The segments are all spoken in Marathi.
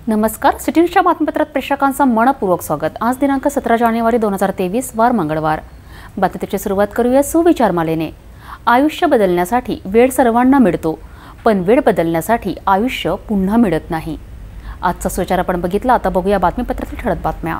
नमस्कार, सिटी न्यूजच्या बातमीपत्रात प्रेक्षकांचं मनपूर्वक स्वागत। आज दिनांक 17 जानेवारी 2023 वार मंगळवार। बातमीची सुरुवात करूया सुविचारमालेने। आयुष्य बदलण्यासाठी वेळ सर्वांना मिळतो, पण वेळ बदलण्यासाठी आयुष्य पुन्हा मिळत नाही। आजचा सुविचार आपण बघितला। आता बघूया बातमीपत्रातील ठळक बातम्या।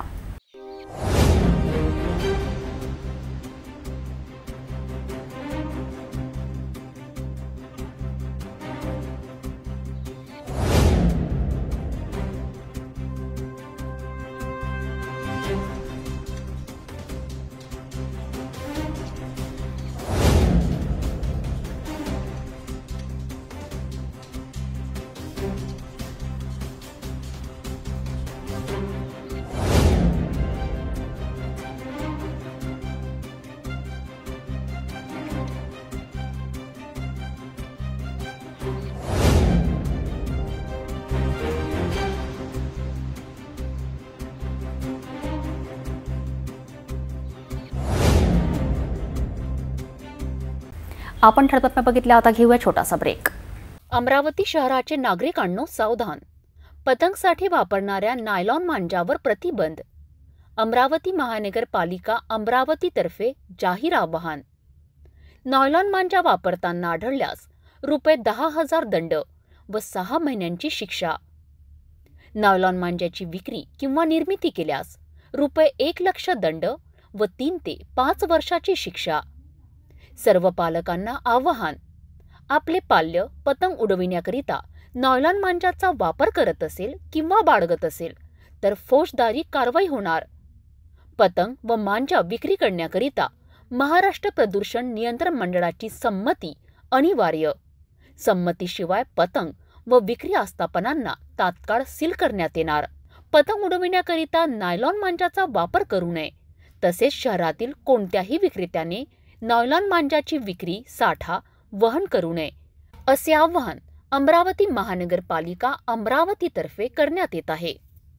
आपण ठळक बातम्या बघितल्या। आता घेऊया छोटासा ब्रेक। अमरावती शहराचे नागरिकांनो सावधान, पतंगसाठी वापरणाऱ्या नायलॉन मांजावर प्रतिबंध। अमरावती महानगरपालिका अमरावतीतर्फे जाहीर आवाहन। नायलॉन मांजा वापरताना आढळल्यास रुपये 10,000 दंड व 6 महिन्यांची शिक्षा। नायलॉन मांजाची विक्री किंवा निर्मिती केल्यास रुपये 1 लाख दंड व 3 ते 5 वर्षाची शिक्षा। सर्व पालकांना आवाहन, आपले पाल्य पतंग उडविण्याकरिता नायलॉन मांजाचा वापर करत असेल किंवा बाळगत असेल तर फौजदारी कारवाई होणार। पतंग व मांजा विक्री करण्याकरिता महाराष्ट्र प्रदूषण नियंत्रण मंडळाची संमती अनिवार्य। संमतीशिवाय पतंग व विक्री आस्थापनांना तात्काळ सील करण्यात येणार। पतंग उडविण्याकरिता नायलॉन मांजाचा वापर करू नये। तसेच शहरातील कोणत्याही विक्रेत्याने नायलॉन मांजाची विक्री साठा वहन करू नये, असे आवाहन अमरावती महानगरपालिका अमरावतीतर्फे करण्यात येत आहे।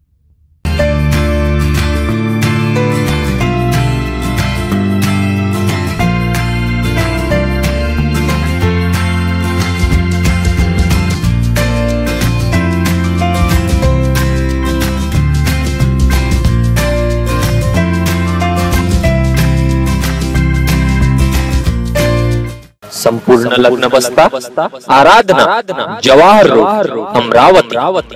संपूर्ण लग्न बसता आराधना जवाहर रोड अमरावती।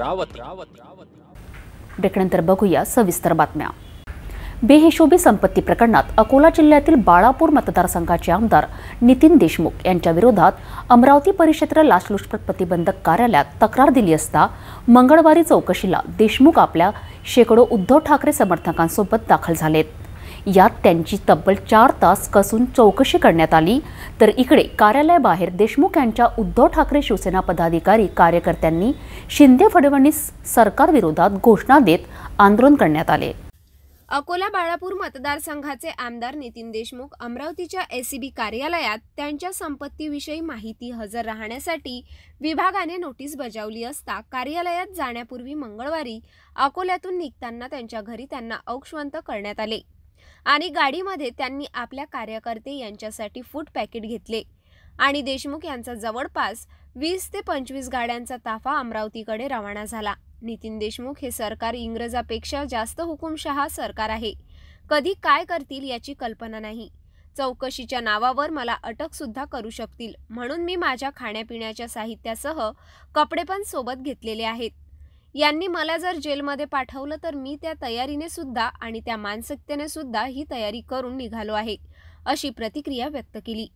ब्रेकनंतर बघूया सविस्तर बातम्या। बेहिशोबी संपत्ती प्रकरणात अकोला जिल्ह्यातील बाळापूर मतदारसंघाचे आमदार नितीन देशमुख यांच्या विरोधात अमरावती परिक्षेत्र लाचलुचपत प्रतिबंधक कार्यालयात तक्रार दिली असता मंगळवारी चौकशीला देशमुख आपल्या शेकडो उद्धव ठाकरे समर्थकांसोबत दाखल झालेत। यात त्यांची तब्बल 4 तास कसून चौकशी करण्यात आली, तर इकडे कार्यालयाबाहेर देशमुख यांच्या उद्धव ठाकरे शिवसेना पदाधिकारी कार्यकर्त्यांनी शिंदे फडणवीस सरकार विरोधात घोषणा देत आंदोलन करण्यात आले। अकोला बाळापूर मतदारसंघाचे आमदार नितीन देशमुख अमरावतीच्या एसीबी कार्यालयात त्यांच्या संपत्तीविषयी माहिती हजर राहण्यासाठी विभागाने नोटीस बजावली असता कार्यालयात जाण्यापूर्वी मंगळवारी अकोल्यातून निघताना त्यांच्या घरी त्यांना औक्षवंत करण्यात आले आणि गाडीमध्ये त्यांनी आपल्या कार्यकर्ते यांच्यासाठी फूड पॅकेट घेतले आणि देशमुख यांचा जवळपास 20 ते 25 गाड्यांचा ताफा अमरावतीकडे रवाना झाला। नितीन देशमुख हे सरकार इंग्रजापेक्षा जास्त हुकुमशहा सरकार आहे। कधी काय करतील याची कल्पना नाही। चौकशीच्या नावावर मला अटक सुद्धा करू शकतील, म्हणून मी माझ्या खाण्यापिण्याच्या साहित्यासह कपडे पण सोबत घेतलेले आहेत। यांनी मला जर जेलमध्ये पाठवलं तर मी त्या तयारीने सुद्धा आणि त्या मानसिकतेने सुद्धा ही तयारी करून निघालो आहे, अशी प्रतिक्रिया व्यक्त केली।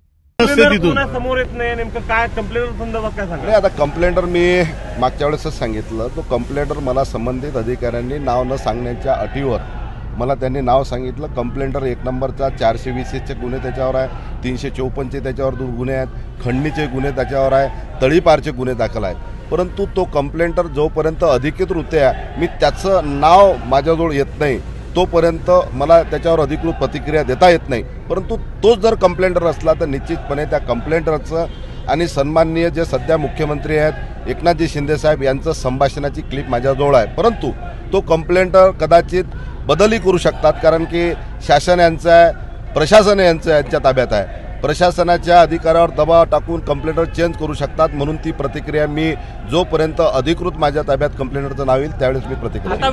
समोर येत नाही, नेमकं काय कंप्लेंटर संदर्भात काय सांगा? आता कंप्लेंटर मी मागच्या वेळेसच सांगितलं, तो कंप्लेंटर मला संबंधित अधिकाऱ्यांनी नाव न सांगण्याच्या अटीवर मला त्यांनी नाव सांगितलं। कंप्लेंटर 1 नंबरचा 420 गुन्हे त्याच्यावर आहे, 354 त्याच्यावर गुन्हे आहेत, खंडणीचे गुन्हे त्याच्यावर आहे, तळीपारचे गुन्हे दाखल आहेत। परंतु तो कंप्लेंटर जोपर्यंत अधिकृतरित्या मी त्याचं नाव माझ्याजवळ येत नाही तोपर्यंत मला त्याच्यावर अधिकृत प्रतिक्रिया देता येत नाही। परंतु तोच जर कंप्लेंटर असला तर निश्चितपणे त्या कंप्लेंटरचं आणि सन्माननीय जे सध्या मुख्यमंत्री आहेत एकनाथजी शिंदे साहेब यांचं संभाषणाची क्लिप माझ्याजवळ आहे। परंतु तो कंप्लेंटर कदाचित बदलही करू शकतात, कारण की शासन यांचं आहे, प्रशासन यांच्या ताब्यात आहे। प्रशासनाच्या अधिकाऱ्यावर दबाव टाकून कंप्लेंटर चेंज करू शकतात, म्हणून ती प्रतिक्रिया मी जोपर्यंत अधिकृत माझ्या ताब्यात कंप्लेंटरचं नाव येईल त्यावेळेस मी प्रतिक्रिया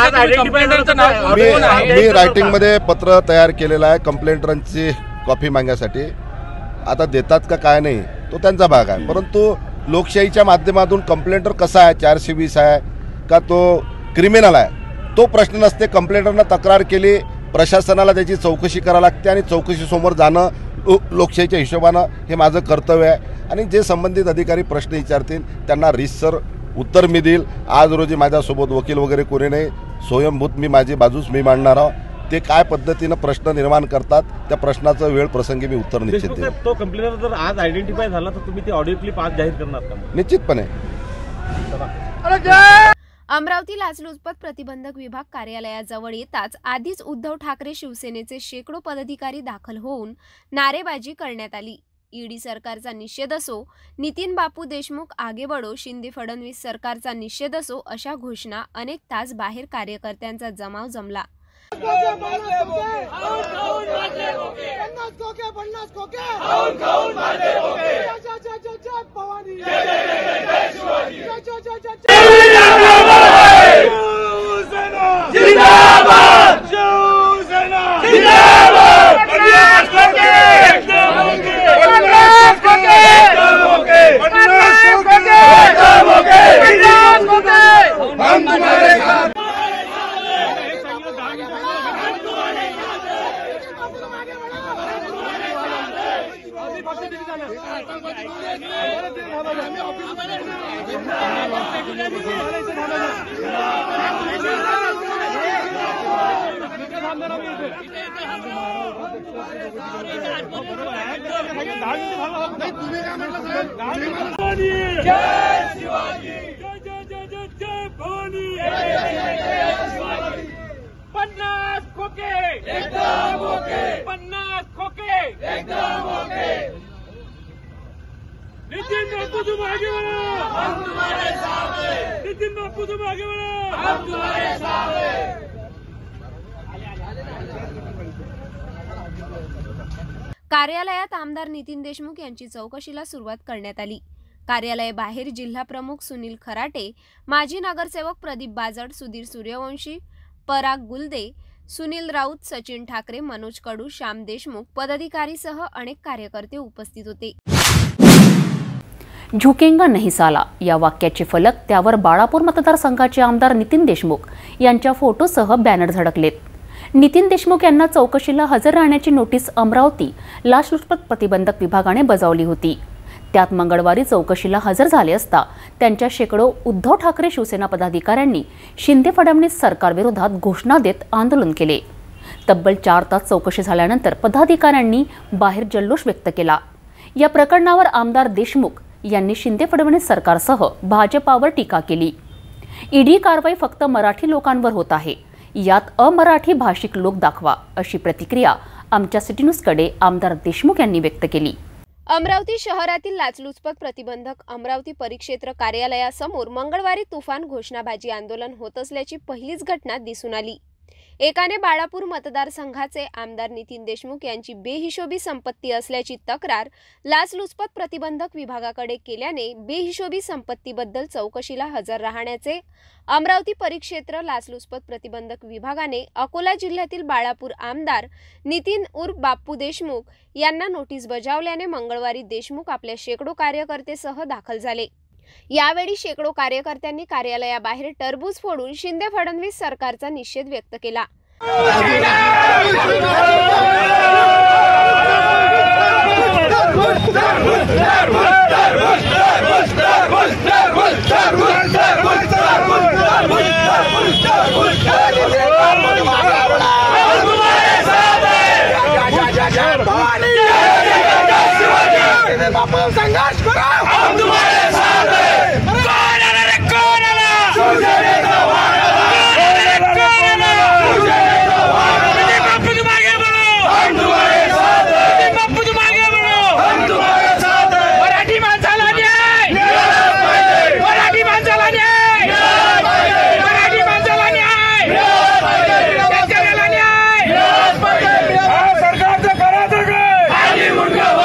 मी रायटिंगमध्ये पत्र तयार केलेलं आहे कंप्लेंटरांची कॉपी मागण्यासाठी. आता देतात का काय नाही तो त्यांचा भाग आहे, परंतु लोकशाहीच्या माध्यमातून कंप्लेंटर कसा आहे, 420 आहे का तो क्रिमिनल आहे, तो प्रश्न नसते. कंप्लेंटरनं तक्रार केली, प्रशासनाला त्याची चौकशी करावी लागते आणि चौकशीसमोर जाणं लोकशाहीच्या हिशोबानं हे माझं कर्तव्य आहे. आणि जे संबंधित अधिकारी प्रश्न विचारतील त्यांना रीतसर उत्तर मी देईल. आज रोजी माझ्यासोबत वकील वगैरे कोणी नाही, स्वयंभूत मी माझी बाजूच मी मांडणार आहोत. ते काय पद्धतीनं प्रश्न निर्माण करतात त्या प्रश्नाचं वेळ प्रसंगी मी उत्तर निश्चित देईन. तो कंप्लेंटर जर आज आयडेंटिफाय झाला तर तुम्ही ती ऑडिओ क्लिप आज जाहीर करणार का? निश्चितपणे. अमरावती लाचलुचपत प्रतिबंधक विभाग कार्यालयाजवळ येताच आधीच उद्धव ठाकरे शिवसेनेचे शेकडो पदाधिकारी दाखल होऊन नारेबाजी करण्यात आली. ईडी सरकारचा निषेध असो, नितीन बापू देशमुख आगे बढो, शिंदे फडणवीस सरकारचा निषेध असो, अशा घोषणा अनेक तास बाहेर कार्यकर्त्यांचा जमाव जमला. नितिन बापू तुम आगे बढ़ो, हम तुम्हारे साथ हैं। नितिन बापू तुम आगे बढ़ो, हम तुम्हारे साथ हैं। कार्यालयात आमदार नितीन देशमुख यांची चौकशीला सुरुवात करण्यात आली. कार्यालयाबाहेर जिल्हा प्रमुख सुनील खराटे, माजी नगरसेवक प्रदीप बाजड, सुधीर सूर्यवंशी, पराग गुलदे, सुनील राऊत, सचिन ठाकरे, मनोज कडू, श्याम देशमुख पदाधिकारीसह अनेक कार्यकर्ते उपस्थित होते. झुकेंगा नहीं साला या वाक्याचे फलक, त्यावर बाळापूर मतदारसंघाचे आमदार नितीन देशमुख यांच्या फोटोसह बॅनर झळकलेत. नितीन देशमुख यांना चौकशीला हजर राहण्याची नोटीस अमरावती लाचलुचपत प्रतिबंधक विभागाने बजावली होती. त्यात मंगळवारी चौकशीला हजर झाले असता त्यांच्या शेकडो उद्धव ठाकरे शिवसेना पदाधिकाऱ्यांनी शिंदे फडणवीस सरकारविरोधात घोषणा देत आंदोलन केले. तब्बल 4 तास चौकशी झाल्यानंतर पदाधिकाऱ्यांनी बाहेर जल्लोष व्यक्त केला. या प्रकरणावर आमदार देशमुख यांनी शिंदे फडणवीस सरकारसह भाजपावर टीका केली. ईडी कारवाई फक्त मराठी लोकांवर होत आहे, यात अमराठी भाषिक लोक दाखवा, अशी प्रतिक्रिया आमच्या सिटी न्यूजकडे आमदार देशमुख यांनी व्यक्त केली. अमरावती शहरातील लाचलुचपत प्रतिबंधक अमरावती परिक्षेत्र कार्यालयासमोर मंगळवारी तुफान घोषणाबाजी आंदोलन होत असल्याची पहिलीच घटना दिसून आली. एकाने बाळापूर मतदारसंघाचे आमदार नितीन देशमुख यांची बेहिशोबी संपत्ती असल्याची तक्रार लाचलुचपत प्रतिबंधक विभागाकडे केल्याने बेहिशोबी संपत्तीबद्दल चौकशीला हजर राहण्याचे अमरावती परिक्षेत्र लाचलुचपत प्रतिबंधक विभागाने अकोला जिल्ह्यातील बाळापूर आमदार नितीन उर्फ बापू देशमुख यांना नोटीस बजावल्याने मंगळवारी देशमुख आपल्या शेकडो कार्यकर्तेसह दाखल झाले. यावेळी शेकडो कार्यकर्त्यांनी कार्यालयाबाहेर टरबूज फोडून शिंदे फडणवीस सरकारचा निषेध व्यक्त केला. संघर्ष करो, हम तुम्हारे साथ हैं। कौन आला रे, कौन आला? नितीन बापू तुम आगे बढ़ो, हम तुम्हारे साथ हैं। नितीन बापू तुम आगे बढ़ो, हम तुम्हारे साथ हैं। मराठी माणसाला न्याय, मराठी माणसाला न्याय, मराठी माणसाला न्याय, शेतकऱ्याला न्याय. सरकारचं करायचं काय?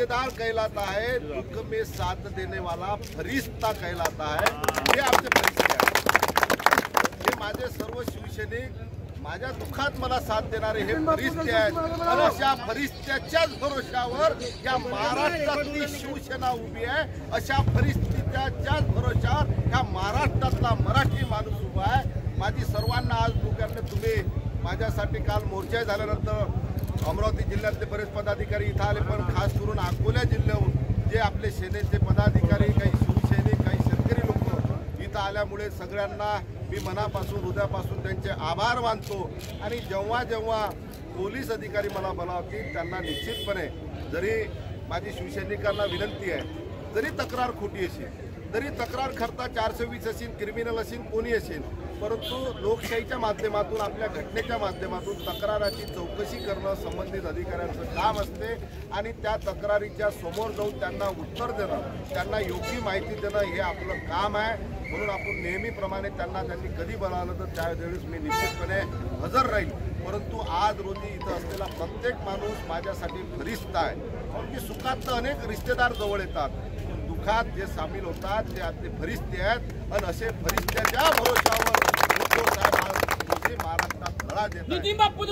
रिश्तेदार कहलाता है, दुख में साथ देने वाला फरिश्ता कहलाता है। हे आमचे फरिश्ते आहेत, हे माझे सर्व शिवसैनिक, माझ्या दुःखात मला साथ देणारे हे फरिश्ते आहेत। आणि अशा फरिश्त्याच्याच भरोशावर या महाराष्ट्रातली शिवसेना उभी आहे। अशा फरिश्त्याच्याच भरोशावर या महाराष्ट्रातला मराठी माणूस उभा आहे। माझी सर्वांना आज लोकांनी तुम्ही माझ्यासाठी काल मोर्चा झाल्यानंतर अमरावती जिल्ह्यातले बरेच पदाधिकारी इथं आले, पण खास करून अकोला जिल्ह्याहून जे आपले सेनेचे पदाधिकारी, काही शिवसैनिक, काही शेतकरी लोक इथं आल्यामुळे सगळ्यांना मी मनापासून हृदयापासून त्यांचे आभार मानतो। आणि जेव्हा जेव्हा पोलीस अधिकारी मला बोलावतील त्यांना निश्चितपणे, जरी माझी शिवसैनिकांना विनंती आहे, जरी तक्रार खोटी असेल, जरी तक्रार करता 420 असेल, क्रिमिनल असेल, कोणी असेल, परंतु लोकशाहीच्या माध्यमातून, आपल्या घटनेच्या माध्यमातून तक्राराची चौकशी करणं संबंधित अधिकाऱ्यांचं काम असते। आणि त्या तक्रारीच्या समोर जाऊन त्यांना उत्तर देणं, त्यांना योग्य माहिती देणं हे आपलं काम आहे। म्हणून आपण नेहमीप्रमाणे त्यांनी कधी बोलावलं तर त्यावेळेस मी निश्चितपणे हजर राहील। परंतु आज रोजी इथं असलेला प्रत्येक माणूस माझ्यासाठी फरिश्ता आहे, कारण की सुखात तर अनेक रिश्तेदार जवळ येतात, दुःखात जे सामील होतात ते आपले फरिश्ते आहेत। आणि असे फरिश्त्याच्या भरोशावर उद्धव साहेब महाराष्ट्रात लढा देत आहेत।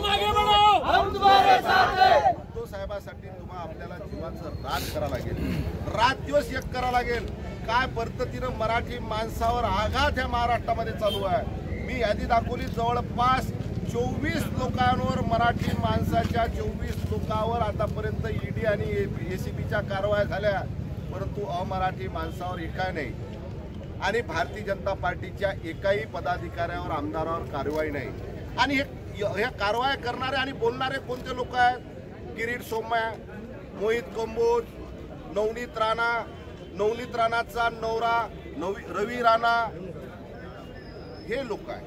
उद्धव साहेबासाठी तुम्हाला आपल्याला जीवाचं रान करावं लागेल, रात दिवस एक करावं लागेल। काय पद्धतीनं मराठी माणसावर आघात या महाराष्ट्रामध्ये चालू आहे। मी यादी दाखवली, जवळपास 24 लोकांवर, मराठी माणसाच्या 24 लोकांवर आतापर्यंत ईडी आणि एसीबीच्या कारवाया झाल्या, परंतु अमराठी माणसावर एकाही नाही। आणि भारतीय जनता पार्टीच्या एकाही पदाधिकाऱ्यावर, आमदारावर कारवाई नाही। आणि हे कारवाया करणारे आणि बोलणारे कोणते लोक आहेत? किरीट सोमय्या, मोहित कंबोज, नवनीत राणा, नवनीत राणाचा नवरा रवी राणा, हे लोक आहेत।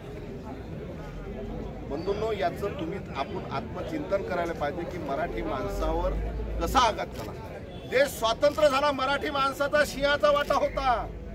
बंधूंनो, याचं तुम्ही आपण आत्मचिंतन करायला पाहिजे की मराठी माणसावर कसा आघात झाला। देश स्वातंत्र्य झाला, मराठी माणसाचा सिंहाचा वाटा होता।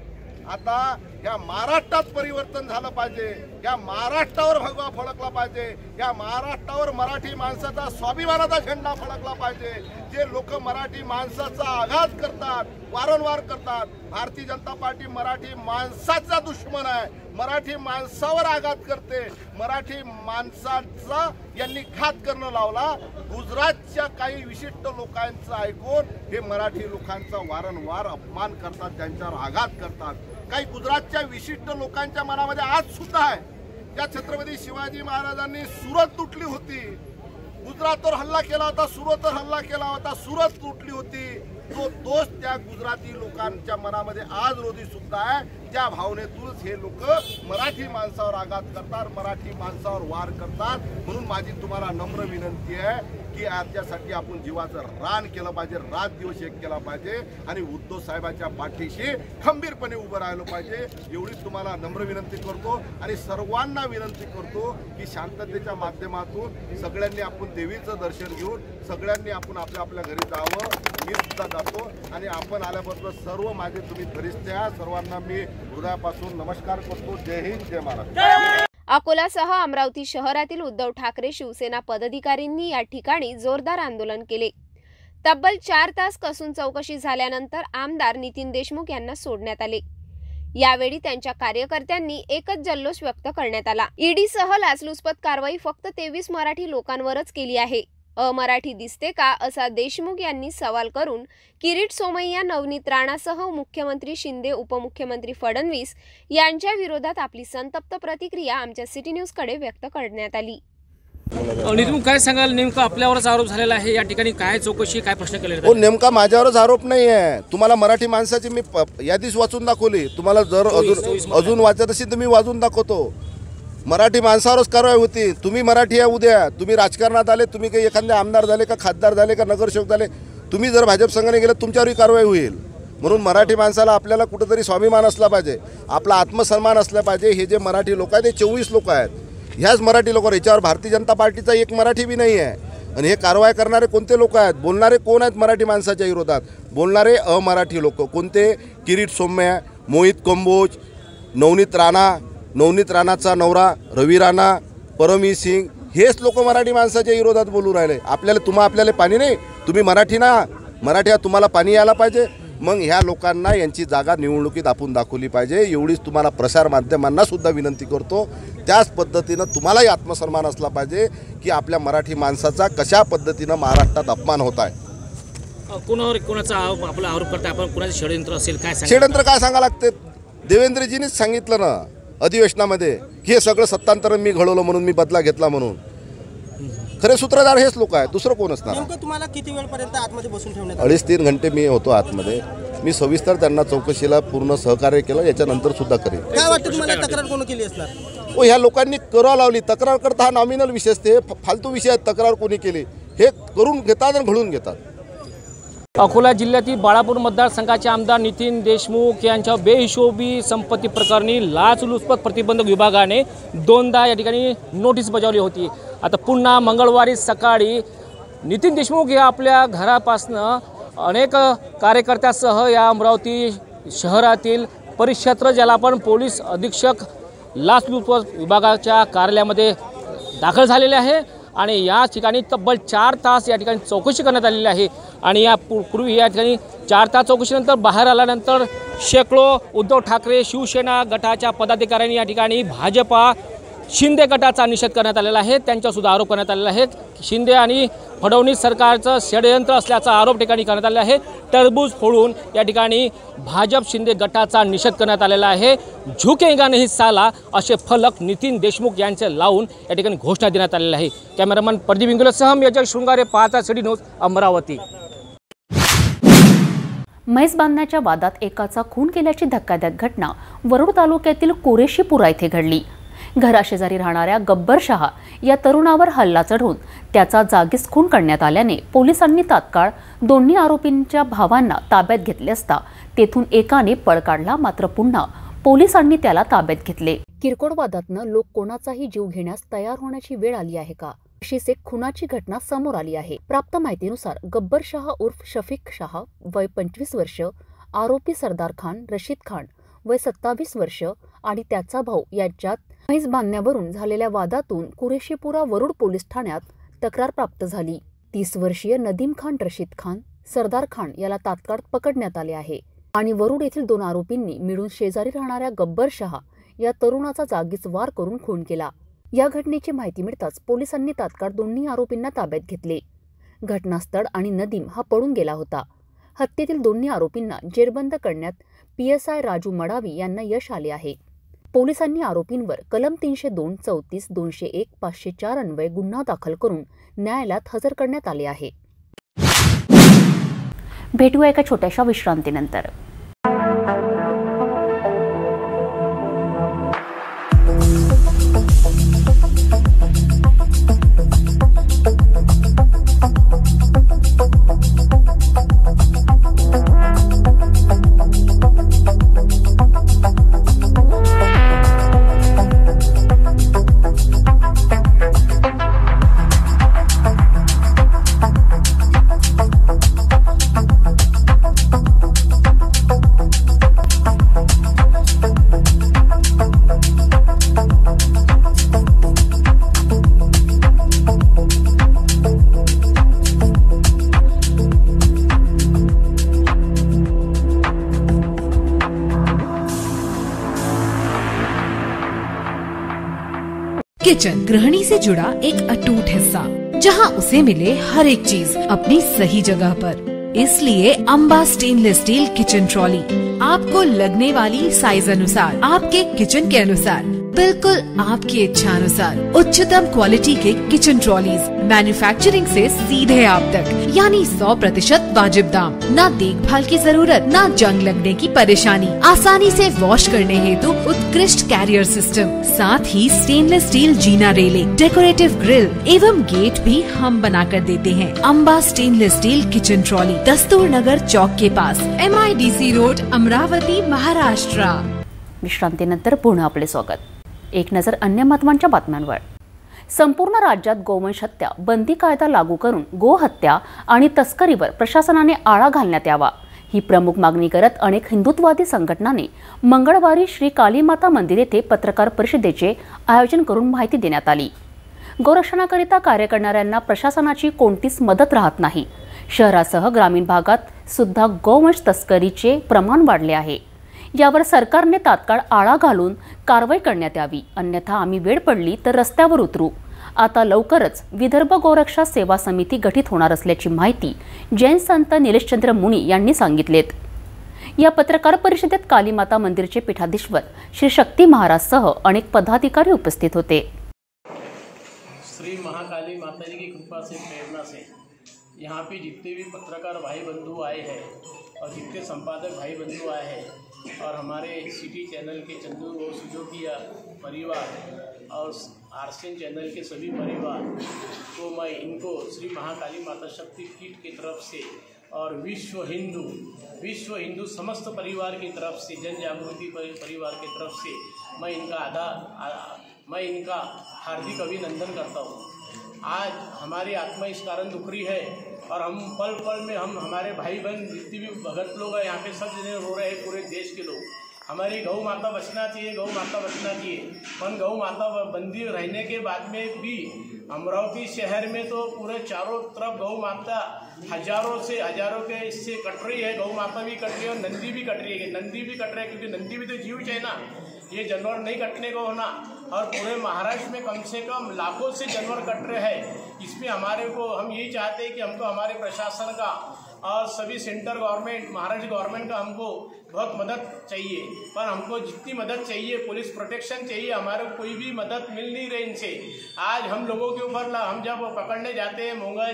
आता या महाराष्ट्रात परिवर्तन झालं पाहिजे, या महाराष्ट्रावर भगवा फडकला पाहिजे, या महाराष्ट्रावर मराठी माणसाचा स्वाभिमानाचा झेंडा फडकला पाहिजे। जे लोक मराठी माणसाचा आघात करतात, वारंवार करतात, भारतीय जनता पार्टी मराठी माणसाचा दुश्मन आहे, मराठी माणसावर आघात करते, मराठी माणसाचा यांनी घात करणं लावला। गुजरातच्या काही विशिष्ट लोकांचं ऐकून हे मराठी लोकांचा वारंवार अपमान करतात, त्यांच्यावर आघात करतात। काही गुजरातच्या विशिष्ट लोकांच्या मनामध्ये आज सुद्धा आहे, त्या छत्रपती शिवाजी महाराजांनी सुरत लुटली होती, गुजरातवर हल्ला केला होता, सुरतवर हल्ला केला होता, सुरत लुटली होती, तो दोष त्या गुजराती लोकांच्या मनामध्ये आज रोजी सुद्धा आहे। त्या भावनेतूनच हे लोक मराठी माणसावर आघात करतात, मराठी माणसावर वार करतात। म्हणून माझी तुम्हाला नम्र विनंती आहे की याच्यासाठी आपण जीवाचं रान केलं पाहिजे, रात दिवस एक केला पाहिजे आणि उद्धव साहेबांच्या पाठीशी खंबीरपणे उभं राहिलं पाहिजे, एवढीच तुम्हाला नम्र विनंती करतो। आणि सर्वांना विनंती करतो की शांततेच्या माध्यमातून सगळ्यांनी आपण देवीचं दर्शन घेऊन सगळ्यांनी आपण आपल्या आपल्या घरी जावं। मी सुद्धा जातो आणि आपण आल्याबरोबर सर्व माझे तुम्ही फरिश्ते आहात, सर्वांना मी हृदयापासून नमस्कार करतो। जय हिंद, जय महाराष्ट्र। अकोलासह अमरावती शहरातील उद्धव ठाकरे शिवसेना पदाधिकाऱ्यांनी या ठिकाणी जोरदार आंदोलन केले। तब्बल 4 तास कसून चौकशी झाल्यानंतर आमदार नितीन देशमुख यांना सोडण्यात आले। यावेळी त्यांच्या कार्यकर्त्यांनी एकच जल्लोष व्यक्त करण्यात आला। ईडीसह लाचलुचपत कारवाई फक्त 23 मराठी लोकांवरच केली आहे, अमराठी दिसते का, असा देशमुख यांनी सवाल करून किरीट सोमय्या, नवनीत राणासह मुख्यमंत्री शिंदे, उपमुख्यमंत्री फडणवीस यांच्या विरोधात आपली संतप्त प्रतिक्रिया आमच्या सिटी न्यूज कडे व्यक्त करण्यात आली। नितीन, काय सांगाल, नेमका आपल्यावरच आरोप झालेला आहे, या ठिकाणी काय चौकशी, काय प्रश्न केले? हो, नेमका माझ्यावरच आरोप नाही आहे, तुम्हाला मराठी माणसाची मी यादीच वाचून दाखवली, तुम्हाला जर अजून वाचत असेल तर मी वाचून दाखवतो। मराठी माणसावरच कारवाई होती। तुम्ही मराठी आहे, उद्या तुम्ही राजकारणात आले, तुम्ही काही एखादे आमदार झाले का, खासदार झाले का, नगरसेवक झाले, तुम्ही जर भाजप संघाने गेले तुमच्यावरही कारवाई होईल। म्हणून मराठी माणसाला आपल्याला कुठेतरी स्वाभिमान असला पाहिजे, आपला आत्मसन्मान असला पाहिजे। हे जे मराठी लोक आहेत ते 24 लोक आहेत, ह्याच मराठी लोक, याच्यावर भारतीय जनता पार्टीचा एक मराठी बी नाही आहे। आणि हे कारवाई करणारे कोणते लोक आहेत, बोलणारे कोण आहेत मराठी माणसाच्या विरोधात? बोलणारे अमराठी लोक कोणते? किरीट सोमय्या, मोहित कंबोज, नवनीत राणा, नवनीत राणाचा नवरा रवी राणा, परमवीर सिंग, हेच लोक मराठी माणसाच्या विरोधात बोलू राहिले। आपल्याला पाणी नाही, तुम्ही मराठी ना, मराठ्या तुम्हाला पाणी यायला पाहिजे, मग ह्या लोकांना यांची जागा निवडणुकीत आपण दाखवली पाहिजे, एवढीच तुम्हाला प्रसार माध्यमांना सुद्धा विनंती करतो. त्याच पद्धतीनं तुम्हालाही आत्मसन्मान असला पाहिजे की आपल्या मराठी माणसाचा कशा पद्धतीनं महाराष्ट्रात अपमान होत आहे. कोणावर कोणाचा आपला आरोप करता आपण, कोणाचं षडयंत्र असेल काय षडयंत्र काय सांगा लागते? देवेंद्रजींनीच सांगितलं ना अधिवेशनामध्ये की हे सगळं सत्तांतरण मी घडवलं म्हणून, मी बदला घेतला म्हणून. खरे सूत्रधार हेच लोक आहेत, दुसरं कोण असणार? तुम्हाला किती वेळपर्यंत आतमध्ये बसून ठेवण्यात? 2.5-3 घंटे मी होतो आतमध्ये. मी सविस्तर त्यांना चौकशीला पूर्ण सहकार्य केलं, याच्यानंतर सुद्धा करेन. काय वाटतं तुम्हाला तक्रार कोण केली असणार? ह्या लोकांनी करावं लावली. तक्रार करता हा नॉमिनल विषय असते, फालतू विषय आहेत. तक्रार कोणी केली हे करून घेतात आणि घडून घेतात. अकोला जिल्ह्यातील बाळापूर मतदारसंघाचे आमदार नितीन देशमुख यांच्या बेहिशोबी संपत्ती प्रकरणी लाचलुचपत प्रतिबंधक विभागाने 2दा या ठिकाणी नोटीस बजावली होती. आता पुन्हा मंगळवारी सकाळी नितीन देशमुख हे आपल्या घरापासनं अनेक कार्यकर्त्यासह या अमरावती शहरातील परिक्षेत्र, ज्याला आपण पोलीस अधीक्षक लाचलुचपत विभागाच्या कार्यालयामध्ये दाखल झालेले आहे आणि या ठिकाणी तब्बल 4 तास या ठिकाणी चौकशी करण्यात आलेली आहे. आणि या पूर्वी या ठिकाणी 4 तास चौकशीनंतर बाहेर आल्यानंतर शेकडो उद्धव ठाकरे शिवसेना गटाच्या पदाधिकाऱ्यांनी या ठिकाणी भाजपा शिंदे गटाचा निषेध करण्यात आलेला आहे. त्यांच्यासुद्धा आरोप करण्यात आलेला आहे. शिंदे आणि फडणवीस सरकारचं षडयंत्र असल्याचा आरोप ठिकाणी करण्यात आलेला आहे. टरबूज फोडून या ठिकाणी भाजप शिंदे गटाचा निषेध करण्यात आलेला आहे. झुकेगा नहीं साला असे फलक नितीन देशमुख यांचे लावून या ठिकाणी घोषणा देण्यात आलेली आहे. कॅमेरामन प्रदीप इंगुलेसह मी अजय शृंगारे, पाहता सिटी न्यूज, अमरावती. म्हैस बांधण्याच्या वादात एकाचा खून केल्याची धक्कादायक घटना वरुड तालुक्यातील कुरेशीपुरा येथे घडली. घराशेजारी राहणाऱ्या गब्बर शहा या तरुणावर हल्ला चढवून त्याचा जागीच खून करण्यात आल्याने पोलिसांनी तात्काळ दोन्ही आरोपींच्या भावांना ताब्यात घेतले असता तेथून एकाने पळ काढला. मात्र पुन्हा पोलिसांनी त्याला ताब्यात घेतले. किरकोळ वादातनं लोक कोणाचाही जीव घेण्यास तयार होण्याची वेळ आली आहे का, अशीच एक खुनाची घटना समोर आली आहे. प्राप्त माहितीनुसार गब्बर शहा उर्फ शफीक शहा वय 25 वर्ष, आरोपी सरदार खान रशीद खान वय 27 वर्ष आणि त्याचा भाऊ यांच्यात म्हैस बांधण्यावरून झालेल्या वादातून कुरेशीपुरा वरुड पोलीस ठाण्यात तक्रार प्राप्त झाली. 30 वर्षीय नदीम खान रशीद खान सरदार खान याला तात्काळ पकडण्यात आले आहे आणि वरुड येथील 2 आरोपींनी मिळून शेजारी राहणाऱ्या गब्बर शहा या तरुणाचा जागीच वार करून खून केला. या घटनेची माहिती मिळताच पोलिसांनी तात्काळ दोन्ही आरोपींना ताब्यात घेतले. घटनास्थळ आणि नदीम हा पळून गेला होता. हत्येतील दोन्ही आरोपींना जेरबंद करण्यात PSI राजू मडावी यांना यश आले आहे. पोलिसांनी आरोपींवर कलम 302, 34, 201, 504 अन्वये गुन्हा दाखल करून न्यायालयात हजर करण्यात आले आहे. भेटूया एका छोट्याशा विश्रांतीनंतर. किचन गृहिणी से जुड़ा एक अटूट हिस्सा, जहां उसे मिले हर एक चीज अपनी सही जगह पर. इसलिए Amba stainless steel kitchen trolley आपको लगने वाली साइज अनुसार, आपके किचन के अनुसार, बिल्कुल आपकी इच्छा अनुसार उच्चतम क्वालिटी के किचन ट्रॉलीज मैन्युफैक्चरिंग से सीधे आप तक, यानी 100% वाजिब दाम, ना देखभाल की जरूरत, ना जंग लगने की परेशानी, आसानी से वॉश करने हेतु उत्कृष्ट कैरियर सिस्टम, साथ ही स्टेनलेस स्टील जीना रेलिंग, डेकोरेटिव ग्रिल एवं गेट भी हम बना कर देते हैं. Amba stainless steel kitchen trolley, Dastur Nagar Chowk के पास, MIDC रोड, अमरावती, महाराष्ट्र. विश्रांतीनंतर पुन्हा आपले स्वागत. एक नजर अन्य महत्त्वाच्या बातम्यांवर. संपूर्ण राज्यात गोवंश हत्या बंदी कायदा लागू करून गोहत्या आणि तस्करीवर प्रशासनाने आळा घालण्यात यावा, ही प्रमुख मागणी करत अनेक हिंदुत्ववादी संघटनांनी मंगळवारी श्री कालीमाता मंदिर येथे पत्रकार परिषदेचे आयोजन करून माहिती देण्यात आली. गोरक्षणाकरिता कार्य करणाऱ्यांना प्रशासनाची कोणतीच मदत राहत नाही. शहरासह ग्रामीण भागात सुद्धा गोवंश तस्करीचे प्रमाण वाढले आहे। यावर सरकारने तात्काळ आळा घालून कारवाई करण्यात यावी, अन्यथा आम्ही वेळ पडली तर रस्त्यावर उतरू। आता लवकरच विदर्भ गोरक्षा सेवा समिती गठीत होणार असल्याची माहिती जैन संत निलेशचंद्र मुनी यांनी सांगितलेत। या पत्रकार परिषदेत कालीमाता मंदिरचे पीठाधीश्वर श्री शक्ती महाराजसह अनेक पदाधिकारी उपस्थित होते। श्री महाकाली माता जी की कृपा से, प्रेरणा से यहाँ पे जितने भी पत्रकार भाई बंधु आए हैं और जितने संपादक भाई बंधु आए हैं और हमारे सिटी चैनल के चंदू सिजोकिया परिवार और आरसीएन चैनल के सभी परिवार को मैं इनको श्री महाकाली माता शक्ति पीठ की तरफ से और विश्व हिंदू समस्त परिवार की तरफ से, जन जागृति परिवार की तरफ से मैं इनका हार्दिक अभिनंदन करता हूँ। आज हमारी आत्मा इस कारण दुख रही है और हम पल पल में हमारे भाई बहन जितने भी भगत लोग हैं यहाँ पे सब जने रो रहे हैं, पूरे देश के लोग। हमारी गौ माता बचना चाहिए, गौ माता बचना चाहिए। पर गौ माता बंदी रहने के बाद में भी अमरावती शहर में तो पूरे चारों तरफ गौ माता हजारों के इससे कट रही है। गौ माता भी कट रही है और नंदी भी कट रही है। नंदी भी कट रहे हैं क्योंकि नंदी भी तो जीव चाहिए ना, ये जानवर नहीं कटने को होना। और पूरे महाराष्ट्र में कम से कम लाखों से जानवर कट रहे हैं। इसमें हमारे को हम यही चाहते हैं कि हमको हमारे प्रशासन का और सभी सेंटर गवर्नमेंट, महाराष्ट्र गवर्नमेंट का हमको बहुत मदद चाहिए। पर हमको जितनी मदद चाहिए, पुलिस प्रोटेक्शन चाहिए, हमारे को कोई भी मदद मिल नहीं रही इनसे। आज हम लोगों के ऊपर हम जब पकड़ने जाते हैं, मोंगा